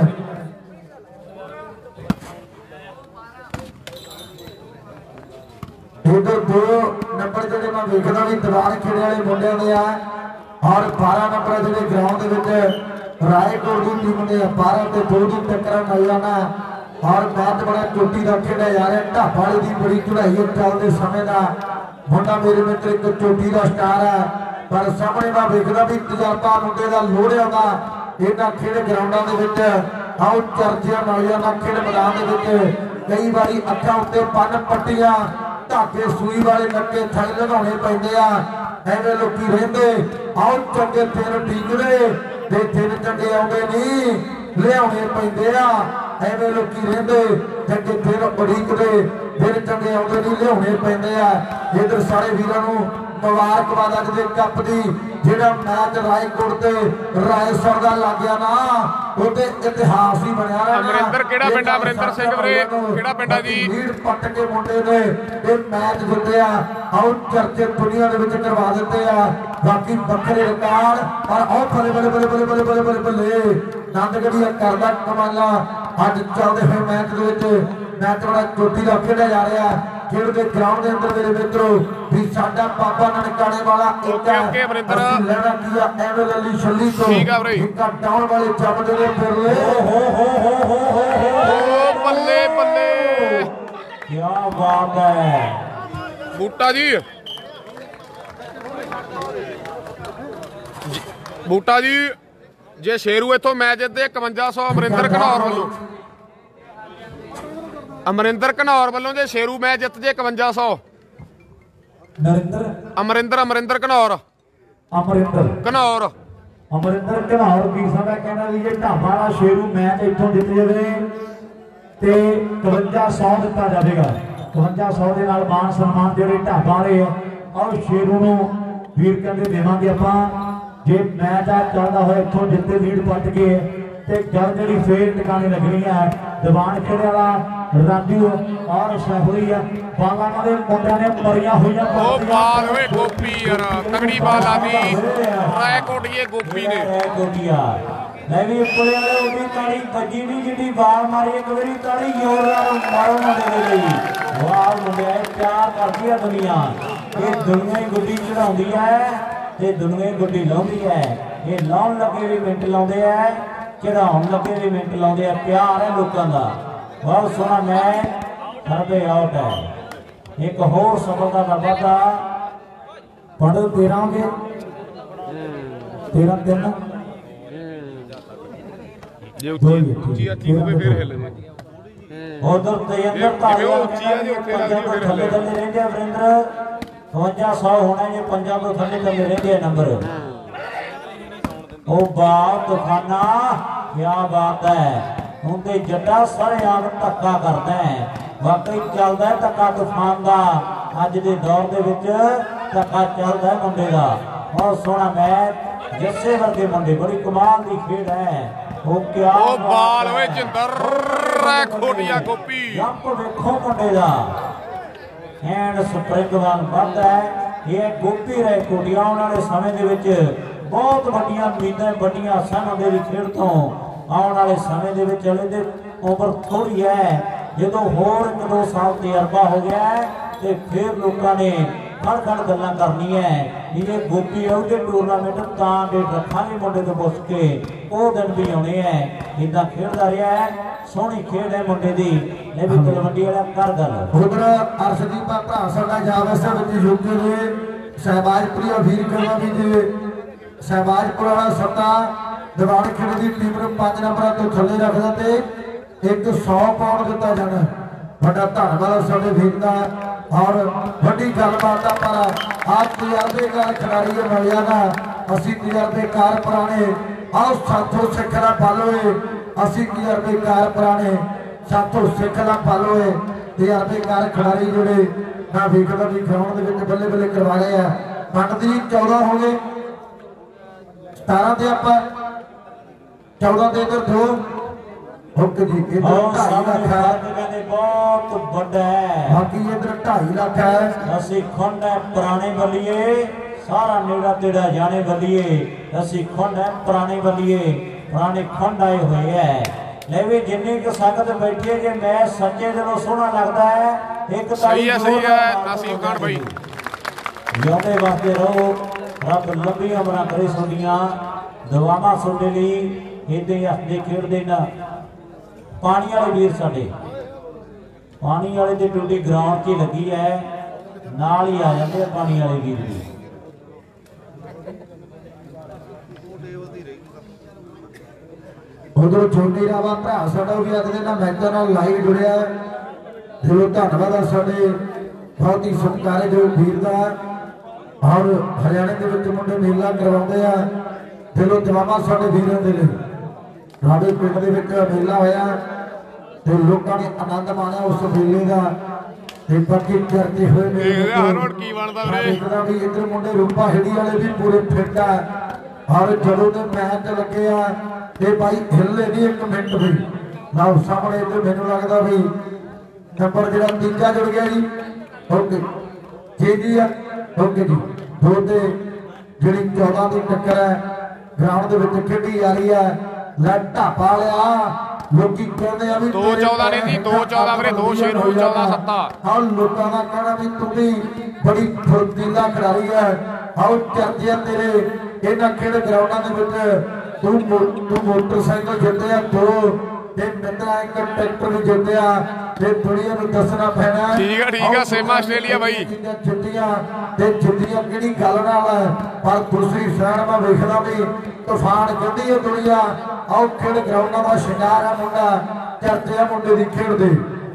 ਉਧਰ ਦੋ ਨੰਬਰ ਜਿਹੜੇ ਮੈਂ ਵੇਖਦਾ ਵੀ ਦੀਵਾਨ ਖੇੜੇ ਵਾਲੇ ਮੁੰਡਿਆਂ ਦੇ ਆ ਔਰ ਬਾਰਾਂ ਨੰਬਰ ਜਿਹੜੇ ਗਰਾਊਂਡ ਦੇ ਵਿੱਚ ਰਾਏਕੋਟ ਦੀ ਟੀਮ ਦੇ ਬਾਰਾਂ ਤੇ ਦੋ ਦੀ ਟੱਕਰਾਂ ਨਜ਼ਾਨਾ ਔਰ ਮੈਚ ਬੜਾ ਚੋਟੀ ਦਾ ਖੇਡਿਆ ਜਾ ਰਿਹਾ। ਢਾਬਾਲੀ ਦੀ ਬੜੀ ਚੜਾਈ ਚੱਲਦੇ ਸਮੇਂ ਦਾ ਮੁੰਡਾ ਮੇਰੇ ਮਿੱਤਰ ਇੱਕ ਚੋਟੀ ਦਾ ਸਟਾਰ ਹੈ। ਪਰ ਸਾਹਮਣੇ ਮੈਂ ਵੇਖਦਾ ਵੀ ਤਜਰਬਾ ਮੁੰਡੇ ਦਾ ਲੋੜਿਆ ਦਾ ਇਹਨਾਂ ਖੇਡ ਗਰਾਊਂਡਾਂ ਦੇ ਵਿੱਚ ਆਉ ਚਰਚਿਆਂ ਨੌਜਵਾਨਾਂ ਖੇਡ ਮੈਦਾਨ ਦੇ ਵਿੱਚ ਕਈ ਵਾਰੀ ਅੱਖਾਂ ਉੱਤੇ ਪੰਨ ਪੱਟੀਆਂ ਧਾਗੇ ਸੂਈ ਵਾਲੇ ਨੱਕੇ ਥਾਈ ਲਗਾਉਣੇ ਪੈਂਦੇ ਆ ਐਵੇਂ ਲੋਕੀ ਰਹਿੰਦੇ ਆਉ ਚੰਗੇ ਫਿਰ ਠੀਕਦੇ ਤੇ ਦਿਨ ਚੰਗੇ ਆਉਂਦੇ ਨਹੀਂ ਲਿਆਉਣੇ ਪੈਂਦੇ ਆ ਐਵੇਂ ਲੋਕੀ ਰਹਿੰਦੇ ਚੰਗੇ ਫਿਰ ਉਡੀਕਦੇ ਦਿਨ ਚੰਗੇ ਆਉਂਦੇ ਨਹੀਂ ਲਿਆਉਣੇ ਪੈਂਦੇ ਆ ਇਧਰ ਸਾਰੇ ਵੀਰਾਂ ਨੂੰ ਮੁਬਾਰਕਬਾਦ ਅੱਜ ਦੇ ਕੱਪ ਦੀ ਜਿਹੜਾ ਮੈਚ ਰਾਏਕੋਟ ਤੇ ਰਾਏਸਰ ਦਾ ਲੱਗਿਆ ਨਾ ਉਹਦੇ ਇਤਿਹਾਸ ਹੀ ਬਣਿਆ ਰਹਿਣਾ। ਅਮਰਿੰਦਰ ਕਿਹੜਾ ਪਿੰਡ ਆ? ਅਮਰਿੰਦਰ ਸਿੰਘ ਵੀਰੇ ਕਿਹੜਾ ਪਿੰਡ ਆ ਜੀ? ਲੀਡ ਪੱਟ ਕੇ ਮੁੰਡੇ ਨੇ ਇਹ ਮੈਚ ਜਿੱਤਿਆ ਆਉ ਚਰਚੇ ਦੁਨੀਆ ਦੇ ਵਿੱਚ ਕਰਵਾ ਦਿੱਤੇ ਆ ਬਾਕੀ ਵੱਖਰੇ ਰਿਕਾਰਡ ਪਰ ਆਉ ਬੱਲੇ ਬੱਲੇ ਬੱਲੇ ਬੱਲੇ ਬੱਲੇ ਬੱਲੇ ਬੱਲੇ ਬੱਲੇ ਨੰਦਗੜੀਆ ਕਰਦਾ ਕਮਾਲਾਂ ਅੱਜ ਚੱਲਦੇ ਹੋਏ ਮੈਚ ਦੇ ਵਿੱਚ ਮੈਚ ਬੜਾ ਚੋਟੀ ਦਾ ਖੇਡਿਆ ਜਾ ਰਿਹਾ ਖੇਡ ਦੇ ਗਰਾਊਂਡ ਦੇ ਅੰਦਰ ਮੇਰੇ ਮਿੱਤਰੋ ਵੀ ਸਾਡਾ ਬਾਬਾ ਨਨਕਾਣੇ ਵਾਲਾ ਇੱਕ ਓਕੇ ਅਮਰਿੰਦਰ ਲੈਣਾ ਕੀ ਆ ਐਵੇਂ ਲੱਲੀ ਛੱਲੀ ਤੋਂ ਠੀਕ ਆ ਵੀਰੇ ਇੱਕ ਡਾਊਨ ਵਾਲੇ ਜੰਮਦੇ ਨੇ ਫਿਰਲੇ ਓ ਹੋ ਹੋ ਹੋ ਹੋ ਹੋ ਓ ਬੱਲੇ ਬੱਲੇ ਕੀ ਬਾਤ ਹੈ ਬੂਟਾ ਜੀ ਬੂਟਾ ਜੀ ਜੇ ਸ਼ੇਰੂ ਇੱਥੋਂ ਮੈਚ ਜਿੱਤੇ ਇਕਵੰਜਾ ਸੌ ਅਮਰਿੰਦਰ ਘਨੌਰ ਵੱਲੋਂ ਅਮਰਿੰਦਰ ਘਨੌਰ ਵੱਲੋਂ ਜੇ ਸ਼ੇਰੂ ਮੈਚ ਜਿੱਤ ਜੇ ਇਕਵੰਜਾ ਸੌ ਨਰਿੰਦਰ ਅਮਰਿੰਦਰ ਅਮਰਿੰਦਰ ਘਨੌਰ ਅਮਰਿੰਦਰ ਘਨੌਰ ਅਮਰਿੰਦਰ ਘਨੌਰ ਵੀਰ ਸਾਹਿਬ ਕਹਿੰਦਾ ਵੀ ਜੇ ਢਾਬਾ ਵਾਲਾ ਸ਼ੇਰੂ ਮੈਚ ਇੱਥੋਂ ਜਿੱਤ ਜਾਵੇ ਤੇ ਇਕਵੰਜਾ ਸੌ ਦਿੱਤਾ ਜਾਵੇਗਾ ਇਕਵੰਜਾ ਸੌ ਦੇ ਨਾਲ ਮਾਨ ਸਨਮਾਨ ਜਿਹੜੇ ਢਾਬਾ ਵਾਲੇ ਆਹ ਸ਼ੇਰੂ ਨੂੰ ਵੀਰ ਕਹਿੰਦੇ ਦੇਵਾਂਗੇ ਆਪਾਂ ਜੇ ਮੈਚ ਆ ਚੱਲਦਾ ਹੋਇਆ ਇੱਥੋਂ ਜਿੱਤੇ ਲੀਡ ਪੱਟ ਕੇ ਤੇ ਗੱਲ ਜਿਹੜੀ ਫੇਰ ਟਿਕਾਣੇ ਲੱਗਣੀ ਹੈ ਦੀਵਾਨ ਖੇੜੇ ਵਾਲਾ ਰਾਜੂ ਔਰ ਸ਼ਾਹਰੀ ਆ ਬਾਲਾਂ ਦੇ ਮੁੰਡਿਆਂ ਨੇ ਮਰੀਆਂ ਹੋਈਆਂ ਉਹ ਬਾਲ ਓਏ ਗੋਪੀ ਯਾਰ ਤਗੜੀ ਬਾਲ ਆਦੀ ਰਾਏਕੋਟੀਏ ਗੋਪੀ ਨੇ ਰਾਏਕੋਟੀਆ ਲੈ ਵੀ ਉੱਪਰੇ ਵਾਲੇ ਉਹ ਵੀ ਤਾੜੀ ਵੱਜੀ ਨਹੀਂ ਜਿਹੜੀ ਬਾਲ ਮਾਰੀ ਇੱਕ ਵਾਰੀ ਤਾੜੀ ਜ਼ੋਰਦਾਰ ਮਾਰੋ ਮੁੰਡੇ ਦੇ ਲਈ ਵਾਹ ਮੁੰਡਿਆ ਪਿਆਰ ਕਰਦੀ ਆ ਦੁਨੀਆ ਇਹ ਦੁਨੀਆ ਹੀ ਗੁੱਡੀ ਚੜਾਉਂਦੀ ਹੈ ਤੇ ਦੁਨੀਆ ਹੀ ਗੁੱਡੀ ਲਾਉਂਦੀ ਹੈ ਇਹ ਲਾਉਣ ਲੱਗੇ ਵੀ ਮਿੰਟ ਲਾਉਂਦੇ ਆ ਚੜਾਉਣ ਲੱਗੇ ਵੀ ਮਿੰਟ ਲਾਉਂਦੇ ਆ ਪਿਆਰ ਹੈ ਲੋਕਾਂ ਦਾ ਬਹੁਤ ਸੋਹਣਾ ਮੈਚ ਸਰਵੇ ਆਊਟ ਹੈ ਇੱਕ ਹੋਰ ਸਫਲਤਾ ਦਾ ਵਾਧਾ ਪੜੋ ਤੇਰਾਂ ਕੇ ਤੇਰਾਂ ਤਿੰਨ ਜੇ ਉੱਚੀ ਉੱਚੀ ਅੱਛੀ ਹੋਵੇ ਫਿਰ ਹਿੱਲ ਜੇ ਉਧਰ ਤੇਜਿੰਦਰ ਤਾਲੀਆ ਥੱਲੇ ਥੱਲੇ ਰਹਿੰਦੇ ਆ ਵਰਿੰਦਰ ਇਕਵੰਜਾ ਸੌ ਹੋਣਾ ਜੇ ਪੰਜਾਂ ਤੋਂ ਥੱਲੇ ਥੱਲੇ ਰਹਿੰਦੇ ਆ ਨੰਬਰ ਉਹ ਬਾਤ ਤੂਫਾਨਾ ਕੀ ਬਾਤ ਹੈ ਹੁਣ ਤੇ ਜੱਟਾ ਸਾਰੇ ਆਮ ਧੱਕਾ ਕਰਦਾ ਹੈ ਵਾਕਈ ਚੱਲਦਾ ਧੱਕਾ ਤੂਫਾਨ ਦਾ ਅੱਜ ਦੇ ਦੌਰ ਦੇ ਵਿੱਚ ਧੱਕਾ ਚੱਲਦਾ ਮੁੰਡੇ ਦਾ ਬਹੁਤ ਸੋਹਣਾ ਮੈਚ ਜੱਸੇ ਵਰਗੇ ਮੁੰਡੇ ਬੜੀ ਕਮਾਲ ਦੀ ਖੇਡ ਹੈ ਉਹ ਕਿਆ ਉਹ ਬਾਲ ਓਏ ਜਿੰਦਰ ਰਾਏਕੋਟੀਆ ਗੋਪੀ ਜੰਪ ਵੇਖੋ ਮੁੰਡੇ ਦਾ ਐਂਡ ਸਪ੍ਰਿੰਗ ਵਾਲ ਵੱਧ ਹੈ ਇਹ ਗੋਪੀ ਰਾਏਕੋਟੀਆ ਆਉਣ ਵਾਲੇ ਸਮੇਂ ਦੇ ਵਿੱਚ ਬਹੁਤ ਵੱਡੀਆਂ ਉਮੀਦਾਂ ਵੱਡੀਆਂ ਆਸਾਂ ਦੇ ਵੀ ਖੇਡ ਤੋਂ ਆਉਣ ਵਾਲੇ ਸਮੇਂ ਦੇ ਵਿੱਚ ਹਲੇ ਤੇ ਉਮਰ ਥੋੜੀ ਹੈ ਜਦੋਂ ਹੋਰ ਇੱਕ ਦੋ ਸਾਲ ਤਜਰਬਾ ਹੋ ਗਿਆ ਤੇ ਫਿਰ ਲੋਕਾਂ ਨੇ ਖੜ ਖੜ ਗੱਲਾਂ ਕਰਨੀਆਂ ਇਹ ਗੋਪੀ ਉਹਦੇ ਟੂਰਨਾਮੈਂਟ ਤਾਂ ਦੇ ਰੱਖਾਂਗੇ ਮੁੰਡੇ ਤੋਂ ਪੁੱਛ ਕੇ ਉਹ ਦਿਨ ਵੀ ਆਉਣੇ ਆ ਇਦਾਂ ਖੇਡਦਾ ਰਿਹਾ ਹੈ ਸੋਹਣੀ ਖੇਡ ਹੈ ਮੁੰਡੇ ਦੀ ਇਹ ਵੀ ਤਲਵੰਡੀ ਵਾਲਾ ਕਰ ਗੱਲ ਉਧਰ ਅਰਸ਼ਦੀਪ ਭਰਾ ਸਾਡਾ ਜਾਵਸਾ ਵਿੱਚ ਯੂਕੇ ਦੇ ਸਹਿਬਾਜਪੁਰੀਆ ਵੀਰ ਕਰਵਾ ਵੀ ਜੀ ਸਹਿਬਾਜਪੁਰ ਵਾਲਾ ਸੱਤਾ ਦੀਵਾਨ ਖੇਡ ਦੀ ਟੀਮ ਨੂੰ ਪੰਜ ਨੰਬਰਾਂ ਤੋਂ ਥੱਲੇ ਰੱਖਦਾ ਤੇ ਇੱਕ ਸੌ ਪਾਉਂਡ ਦਿੱਤਾ ਜਾਣਾ ਵੱਡਾ ਧੰਨਵਾਦ ਸਾਡੇ ਵੀਰ ਦਾ ਔਰ ਵੱਡੀ ਗੱਲਬਾਤ ਆ ਪਰ ਅੱਜ ਤਜਰਬੇਕਾਰ ਖਿਡਾਰੀ ਮਿਲਿਆ ਨਾ ਅਸੀਂ ਤਜਰਬੇਕਾਰ ਪੁਰਾਣੇ ਆਓ ਸਾਥੋਂ ਸਿੱਖਣਾ ਪਾਲੋਏ ਅਸੀਂ ਤਜਰਬੇਕਾਰ ਪੁਰਾਣੇ ਸਾਥੋਂ ਸਿੱਖਣਾ ਪਾਲੋਏ ਤਜਰਬੇਕਾਰ ਖਿਡਾਰੀ ਜਿਹੜੇ ਮੈਂ ਵੇਖਦਾ ਵੀ ਗਰਾਊਂਡ ਦੇ ਵਿੱਚ ਬੱਲੇ ਬੱਲੇ ਕਰਵਾ ਰਹੇ ਆ ਪੰਡ ਦੀ ਚੌਦਾਂ ਹੋ ਗਏ ਸਤਾਰਾਂ ਤੇ ਆਪਾਂ ਚੌਦਾਂ ਤੇ ਇਧਰ ਦੋ ਓਕੇ ਜੀ ਇਧਰ ਢਾਈ ਲੱਖ ਕਹਿੰਦੇ ਬਹੁਤ ਵੱਡਾ ਹੈ ਬਾਕੀ ਇਧਰ ਢਾਈ ਲੱਖ ਹੈ ਅਸੀਂ ਖੁੰਡ ਹੈ ਪੁਰਾਣੇ ਬੱਲੀਏ ਸਾਰਾ ਨੇੜਾ ਤੇੜਾ ਜਾਣੇ ਬੱਲੀਏ ਅਸੀਂ ਖੁੰਡ ਹੈ ਪੁਰਾਣੇ ਬੱਲੀਏ ਪੁਰਾਣੇ ਖੁੰਡ ਆਏ ਹੋਏ ਹੈ ਲੈ ਵੀ ਜਿੰਨੀ ਕੁ ਸੰਗਤ ਬੈਠੀ ਜੇ ਮੈਂ ਸੱਚੇ ਦਿਲੋਂ ਸੋਹਣਾ ਲੱਗਦਾ ਹੈ ਇੱਕ ਸਹੀ ਹੈ ਸਹੀ ਹੈ ਨਾਸੀਮ ਖਾਨ ਭਾਈ ਜਿਉਂਦੇ ਵਾਸਤੇ ਰਹੋ ਰੱਬ ਲੰਬੀ ਉਮਰਾਂ ਕਰੇ ਤੁਹਾਡੀਆਂ ਦੁਆਵਾਂ ਤੁਹਾਡੇ ਲਈ ਇਹਦੇ ਹੱਸਦੇ ਖੇਡਦੇ ਨਾ ਪਾਣੀ ਵਾਲੇ ਵੀਰ ਸਾਡੇ ਪਾਣੀ ਵਾਲੇ ਦੀ ਡਿਊਟੀ ਗਰਾਊਂਡ 'ਚ ਹੀ ਲੱਗੀ ਹੈ ਨਾਲ ਹੀ ਆ ਜਾਂਦੇ ਆ ਪਾਣੀ ਵਾਲੇ ਵੀਰ ਵੀ ਉਧਰ ਛੋਟੀ ਰਾਵਾ ਭਰਾ ਸਾਡਾ ਵੀ ਅੱਜ ਦੇ ਨਾਲ ਮੈਚਾਂ ਨਾਲ ਲਾਈਵ ਜੁੜਿਆ। ਦਿਲੋਂ ਧੰਨਵਾਦ ਆ ਸਾਡੇ ਬਹੁਤ ਹੀ ਸਤਿਕਾਰਯੋਗ ਵੀਰ ਦਾ। ਔਰ ਹਰਿਆਣੇ ਦੇ ਵਿੱਚ ਮੁੰਡੇ ਮੇਲਾ ਕਰਵਾਉਂਦੇ ਆ, ਦਿਲੋਂ ਜਵਾਬਾਂ ਸਾਡੇ ਵੀਰਾਂ ਦੇ ਲਈ। ਸਾਡੇ ਪਿੰਡ ਦੇ ਵਿੱਚ ਮੇਲਾ ਹੋਇਆ ਤੇ ਲੋਕਾਂ ਨੇ ਆਨੰਦ ਮਾਣਿਆ ਉਸ ਮੇਲੇ ਦਾ। ਤੇ ਬਾਕੀ ਕਰਦੇ ਹੋਏ ਦੇਖਦੇ ਆ ਹਰ ਕੀ ਬਣਦਾ ਵੀਰੇ। ਦੇਖਦਾ ਵੀ ਇੱਧਰ ਮੁੰਡੇ ਰੂਪਾ ਹੇੜੀ ਵਾਲੇ ਵੀ ਪੂਰੇ ਫਿੱਟ ਆ। ਔਰ ਜਦੋਂ ਦੇ ਮੈਚ ਲੱਗੇ ਆ ਤੇ ਬਾਈ ਹਿੱਲੇ ਨਹੀਂ ਇੱਕ ਮਿੰਟ ਵੀ ਨਾ। ਸਾਹਮਣੇ ਇੱਧਰ ਮੈਨੂੰ ਲੱਗਦਾ ਵੀ ਨੰਬਰ ਜਿਹੜਾ ਤੀਜਾ ਜੁੜ ਗਿਆ ਜੀ। ਓਕੇ ਜੀ ਜੀ ਆ ਓਕੇ ਜੀ। ਦੋ ਤੇ ਜਿਹੜੀ ਚੌਦਾਂ ਦੀ ਟੱਕਰ ਹੈ ਗਰਾਊਂਡ ਦੇ ਵਿੱਚ ਖੇਡੀ ਜਾ ਰਹੀ ਹੈ। ਲੈ ਢਾਪਾ ਲਿਆ ਲੋਕੀ ਕਹਿੰਦੇ ਆ ਵੀ ਦੋ ਚੌਦਾਂ ਨੇ ਜੀ, ਦੋ ਚੌਦਾਂ ਵੀਰੇ, ਦੋ ਛੇ ਨੂੰ ਚੌਦਾਂ ਸੱਤਾ। ਹਾਂ ਲੋਕਾਂ ਦਾ ਕਹਿਣਾ ਵੀ ਤੂੰ ਵੀ ਬੜੀ ਫੁਰਤੀਲਾ ਖਿਡਾਰੀ ਹੈ। ਆਓ ਚਰਚੇ ਤੇਰੇ ਇਹਨਾਂ ਖੇਡ ਗਰਾਊਂਡਾਂ ਦੇ ਵਿੱਚ। ਤੂੰ ਤੂੰ ਮੋਟਰਸਾਈਕਲ ਜਿੱਤਿਆ ਦੋ ਤੇ ਮਿੱਤਰਾ ਇੱਕ ਟਰੈਕਟਰ ਵੀ ਜਿੱਤਿਆ ਤੇ ਦੁਨੀਆ ਨੂੰ ਦੱਸਣਾ ਪੈਣਾ। ਠੀਕ ਆ ਠੀਕ ਆ ਸੇਮਾ ਆਸਟ੍ਰੇਲੀਆ ਬਾਈ ਜਿੱਤੀਆਂ ਤੇ ਜਿੱਤੀਆਂ ਕਿਹੜੀ ਗੱਲ ਨਾਲ ਹੈ। ਪਰ ਦੂਸਰੀ ਸਾਈਡ ਮੈਂ ਵੇਖਦਾ ਵੀ ਤੂਫਾਨ ਕਹਿੰਦੀ ਹੈ ਦੁਨੀਆ। ਆਓ ਖੇਡ ਗਰਾਊਂਡਾਂ ਦਾ ਸ਼ਿੰਗਾਰ ਆ ਮੁੰਡਾ, ਚਰਚੇ ਆ ਮੁੰਡੇ ਦੀ ਖੇਡ ਦੇ।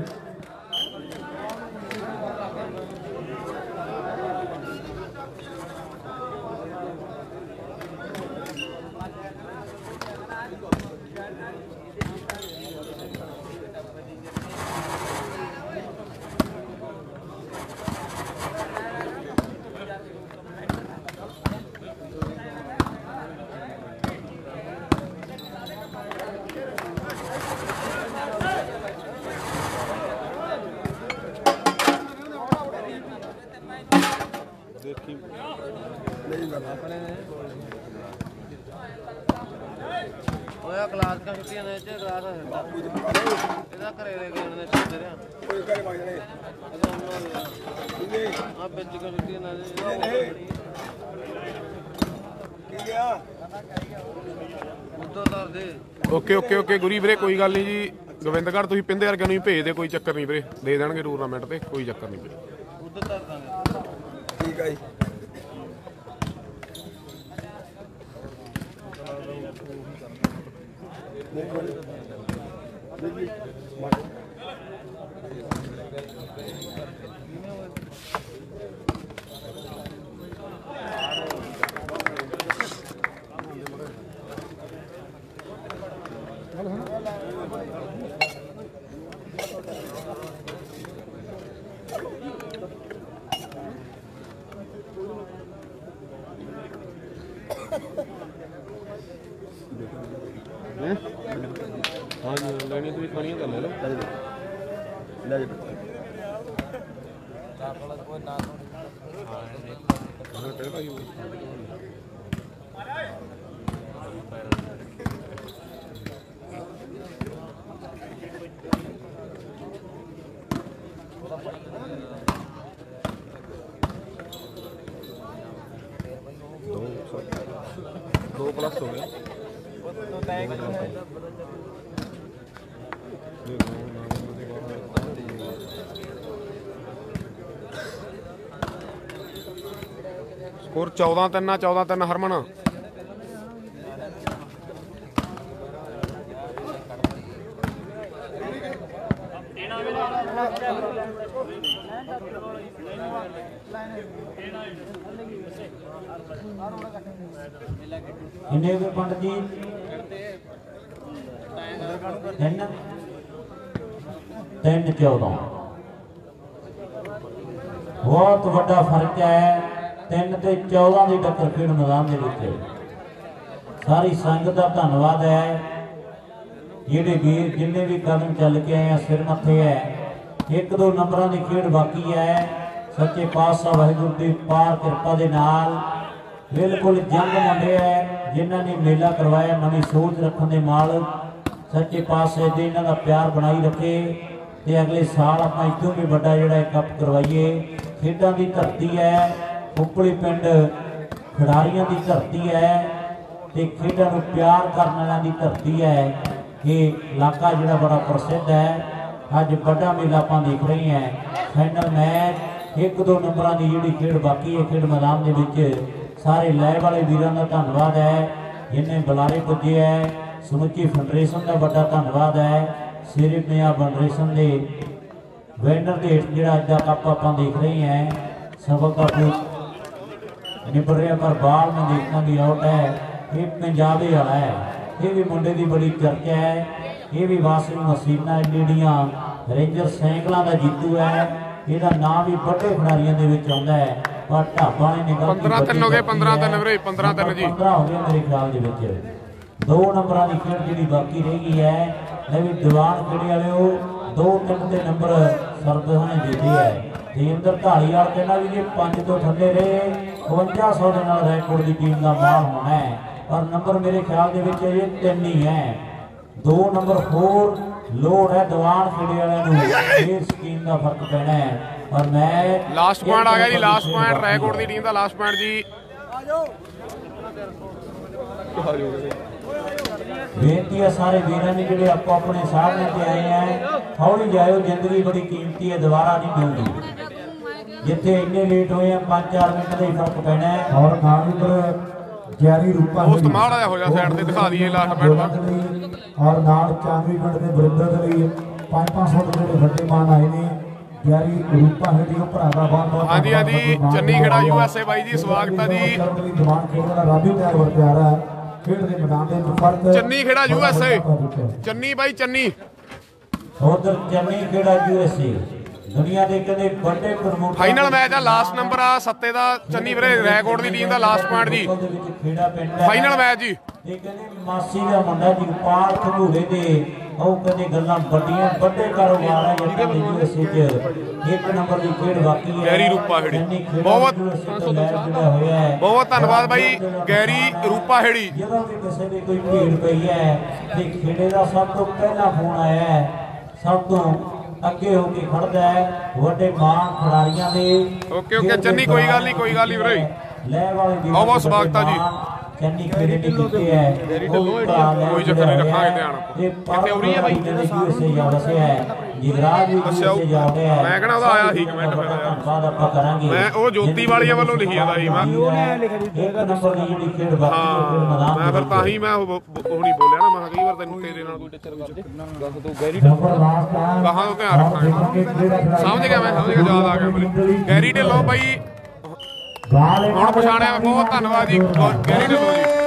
ਹੋਇਆ ਕਲਾਸ ਕਾ ਛੁੱਟੀਆਂ ਦੇ ਚ ਕਲਾਸ ਇਹਦਾ ਘਰੇ ਲੈ ਕੇ ਆਉਣੇ ਚਾਹੀਦੇ ਰਿਆ ਕੋਈ ਘਰੇ ਵਗ ਜਾਣੇ ਆ ਬੱਚੇ ਕਾ ਛੁੱਟੀਆਂ ਨਾ ਦੇ ਕੀ ਗਿਆ ਉਦੋਂ ਦਰ ਦੇ। ਓਕੇ ਓਕੇ ਓਕੇ ਗੁਰੀ ਵੀਰੇ ਕੋਈ ਗੱਲ ਨਹੀਂ ਜੀ। ਗੋਬਿੰਦਗੜ੍ਹ ਤੁਸੀਂ ਪਿੰਦੇ ਵਰਗਿਆਂ ਨੂੰ ਹੀ ਭੇਜ ਦੇ, ਕੋਈ ਚੱਕਰ ਨਹੀਂ ਵੀਰੇ, ਦੇ ਦੇਣਗੇ ਟੂਰਨਾਮੈਂਟ ਤੇ, ਕੋਈ ਚੱਕਰ ਨਹੀਂ ਵੀਰੇ। ਉਦੋਂ ਦਰ ਦਾਂਗੇ ਠੀਕ ਆ ਜੀ। हाँ जी लेनी तो खानी कर ले लो ले जा दो प्लस हो गया। स्कोर चौदह तीन चौदह तीन हरमन। किन्ने वे पंडित जी तीन तीन चौदह बहुत बड़ा फर्क है। तीन ते चौदह की टक्कर खेड मैदान के विच सारी संगत का धन्यवाद है। जेडे वीर जिन्ने भी कदम चल के आए सिर मथे है। एक दो नंबरों की खेड बाकी है। सच्चे पातशाह वाहिगुरू की पार कृपा के नाल बिल्कुल जंग मुंडे है जिन्होंने ने मेला करवाया। नवी सोच रखने के नाल सच्चे पातशाह दे इन्हां दा प्यार बनाई रखे ते अगले साल आपां इतों भी बड़ा जिहड़ा कप करवाइए। खेडां की धरती है, उपली पिंड खिडारियों की धरती है ते खेडां नूं प्यार करने वालियां की धरती है। ये इलाका जिहड़ा बड़ा प्रसिद्ध है। अज बड़ा मेला आपां देख रहे हैं। फाइनल मैच एक दो नंबरों की जिहड़ी खेड बाकी है खेड मैदान के विच सारे लै वाले वीरों का धन्यवाद है जिन्हें बुलारे पुजे है। ਸਮੁੱਚੀ ਫੈਡਰੇਸ਼ਨ ਦਾ ਵੱਡਾ ਧੰਨਵਾਦ ਹੈ। ਸ਼ੇਰੇ ਪੰਜਾਬ ਫੈਡਰੇਸ਼ਨ ਦੇ ਵੈਨਰ ਦੇ ਹੇਠ ਜਿਹੜਾ ਅੱਜ ਦਾ ਕੱਪ ਆਪਾਂ ਦੇਖ ਰਹੇ ਹਾਂ ਸਫਲ ਕੱਪ ਨਿਬੜ ਰਿਹਾ ਪਰ ਬਾਲ में देखना भी आउट है। ये पंजाबी वाला है, ये भी मुंडे की बड़ी चर्चा है। ये भी वाशिंग मशीना ਜਿਹੜੀਆਂ रेंजर साइकिलों का जीतू है। ਇਹਦਾ ਨਾਮ ਵੀ ਵੱਡੇ ਖਿਡਾਰੀਆਂ ਦੇ ਵਿੱਚ ਆਉਂਦਾ ਹੈ ਪਰ ਢਾਬਾ ने निकल पंद्रह तीन हो गए पंद्रह तीन ਵੀਰੇ पंद्रह तीन जी पंद्रह हो गए मेरे ख्याल ਦੇ ਵਿੱਚ। दो नंबरों की खेल ਜਿਹੜੀ बाकी रह गई है ਇਹ ਵੀ ਦੀਵਾਨ ਖੇੜੇ ਵਾਲਿਓ दो तीन ਦੇ नंबर ਸਰਦਹਾਂ ਨੇ ਜਿੱਤੇ है। ਦੇਵਿੰਦਰ ਢਾਲੀਵਾਲ ਕਹਿੰਦਾ ਵੀ ਜੇ ਪੰਜ ਤੋਂ ਥੱਲੇ ਰਹੇ इक्यावन सौ ਦੇ ਨਾਲ ਰੈਕੋਰਡ ਦੀ ਟੀਮ ਦਾ ਮਾਣ ਹੋਣਾ ਹੈ ਪਰ ਨੰਬਰ ਮੇਰੇ ਖਿਆਲ ਦੇ ਵਿੱਚ ਇਹ ਤਿੰਨ ਹੀ ਹੈ। दो नंबर फोर लोड है ਦੀਵਾਨ ਖੇੜੇ ਵਾਲਿਆਂ ਨੂੰ ਇਹ ਸਕੀਮ ਦਾ ਫਰਕ ਪੈਣਾ ਹੈ और मैं ਲਾਸਟ ਪੁਆਇੰਟ ਆ ਗਿਆ ਜੀ ਲਾਸਟ ਪੁਆਇੰਟ ਰੈਕੋਰਡ ਦੀ ਟੀਮ ਦਾ ਲਾਸਟ ਪੁਆਇੰਟ ਜੀ। बेनती है सारे वीर ने जो आपको अपने सामने पे आए हैं हौली जाओ जिंदगी बड़ी कीमती है दोबारा नहीं मिलती जिथे इन्ने लेट हुए हैं पांच चार मिनट का ही फर्क पैना है। और नाम इधर गैरी रूपा ਦੋਸਤ ਮਾੜਾ ਜਿਹਾ ਹੋ ਜਾ ਸਾਈਡ ਤੇ ਦਿਖਾ ਦਈਏ ਲਾਸਟ ਮਿੰਟ ਦਾ और नाल चांदवी पिंड के बरिंदर के लिए पांच पांच सौ के ਵੱਡੇ ਮਾਨ ਆਏ ਨੇ। गैरी रूपा है जी भरा का बहुत बहुत हाँ जी हाँ जी चन्नी खेड़ा यूएसए भाई जी स्वागत है जी। जवान खेल का राजू तैयार वर तैयार है खेल के मैदान में फर्क चन्नी खेड़ा यूएसए चन्नी भाई चन्नी उधर चन्नी खेड़ा यूएसए दुनिया ਦੇ ਕਹਿੰਦੇ ਵੱਡੇ ਪ੍ਰਮੋਟਰ ਫਾਈਨਲ ਮੈਚ ਆ ਲਾਸਟ ਨੰਬਰ ਆ ਸੱਤੇ ਦਾ ਚੰਨੀ ਵੀਰੇ ਰੈਕੋਰਡ ਦੀ ਟੀਮ ਦਾ ਲਾਸਟ ਪੁਆਇੰਟ ਜੀ ਫਾਈਨਲ ਮੈਚ ਜੀ। ਇਹ ਕਹਿੰਦੇ ਮਾਸੀ ਦਾ ਮੁੰਡਾ ਜਗਪਾਲ ਖੰਗੂਰੇ ਦੇ ਉਹ ਕਹਿੰਦੇ ਗੱਲਾਂ ਵੱਡੀਆਂ ਵੱਡੇ ਕਾਰੋਬਾਰ ਆ ਜਿਹੜੇ ਯੂਐਸਏ ਚ ਇੱਕ ਨੰਬਰ ਦੀ ਖੇਡ ਬਾਕੀ ਹੈ। ਗੈਰੀ ਰੂਪਾ ਹੇੜੀ ਬਹੁਤ ਬਹੁਤ ਧੰਨਵਾਦ ਬਾਈ ਗੈਰੀ ਰੂਪਾ ਹੇੜੀ। ਜਦੋਂ ਵੀ ਕਿਸੇ ਦੀ ਕੋਈ ਭੀੜ ਪਈ ਹੈ ਤੇ ਖੇੜੇ ਦਾ ਸਭ ਤੋਂ ਪਹਿਲਾ ਫੋਨ ਆਇਆ ਹੈ ਸਭ ਤੋਂ ਅੱਗੇ ਹੋ ਕੇ ਖੜਦਾ ਹੈ ਵੱਡੇ ਮਾਨ ਖਿਡਾਰੀਆਂ ਦੇ। ਓਕੇ ਓਕੇ ਚੰਨੀ ਕੋਈ ਗੱਲ ਨਹੀਂ ਕੋਈ ਗੱਲ ਨਹੀਂ ਵੀਰੇ ਲੈ ਵਾਲੇ ਦੀ ਬਹੁਤ ਬਹੁਤ ਸਵਾਗਤ ਆ ਜੀ। ਚੰਨੀ ਖੇੜੇ ਦੀ ਕੀਤੀ ਹੈ ਕੋਈ ਚੱਕਰ ਨਹੀਂ ਰੱਖਾਂਗੇ ਧਿਆਨ ਕਿੱਥੇ ਹੋ ਰਹੀ ਹੈ ਬਾਈ ਯੂਐਸਏ ਜਾ ਵਸਿਆ ਹੈ ਜਿਗਰਾਜ ਵੀ ਯੂਐਸਏ ਜਾ ਰਿਹਾ ਹੈ। ਮੈਂ ਕਹਣਾ ਉਹਦਾ ਆਇਆ ਸੀ ਕਮੈਂਟ ਫਿਰ ਬਾਅਦ ਆਪਾਂ ਕਰਾਂਗੇ ਮੈਂ ਉਹ ਜੋਤੀ ਵਾਲੀਆਂ ਵੱਲੋਂ ਲਿਖੀ ਜਾਂਦਾ ਸੀ ਮੈਂ ਇੱਕ ਨੰਬਰ ਦੀ ਜਿਹੜੀ ਖੇਡ ਬਾਕੀ ਹਾਂ ਮੈਂ ਫਿਰ ਤਾਂ ਹੀ ਮੈਂ ਉਹ ਨਹੀਂ ਬੋਲਿਆ ਨਾ ਮੈਂ ਕਈ ਵਾਰ ਤੈਨੂੰ ਤੇਰੇ ਨਾਲ ਕੋਈ ਟੱਕਰ ਕਰ ਦੱਸ ਤੂੰ ਗੈਰੀ ਕਹਾਂ ਤੋਂ ਧਿਆਨ ਰੱਖਾਂਗੇ ਸਮਝ ਗਿਆ ਮੈਂ ਸਮਝ ਗਿਆ ਯਾਦ ਆ ਗਿਆ ਮੇਰੇ ਗੈਰੀ ਢਿੱਲੋਂ ਬਾਈ ਹੁਣ ਪਛਾਣਿਆ ਬਹੁਤ ਧੰਨਵਾਦ ਜੀ ਗੈਰੀ ਢਿੱਲੋਂ ਜੀ।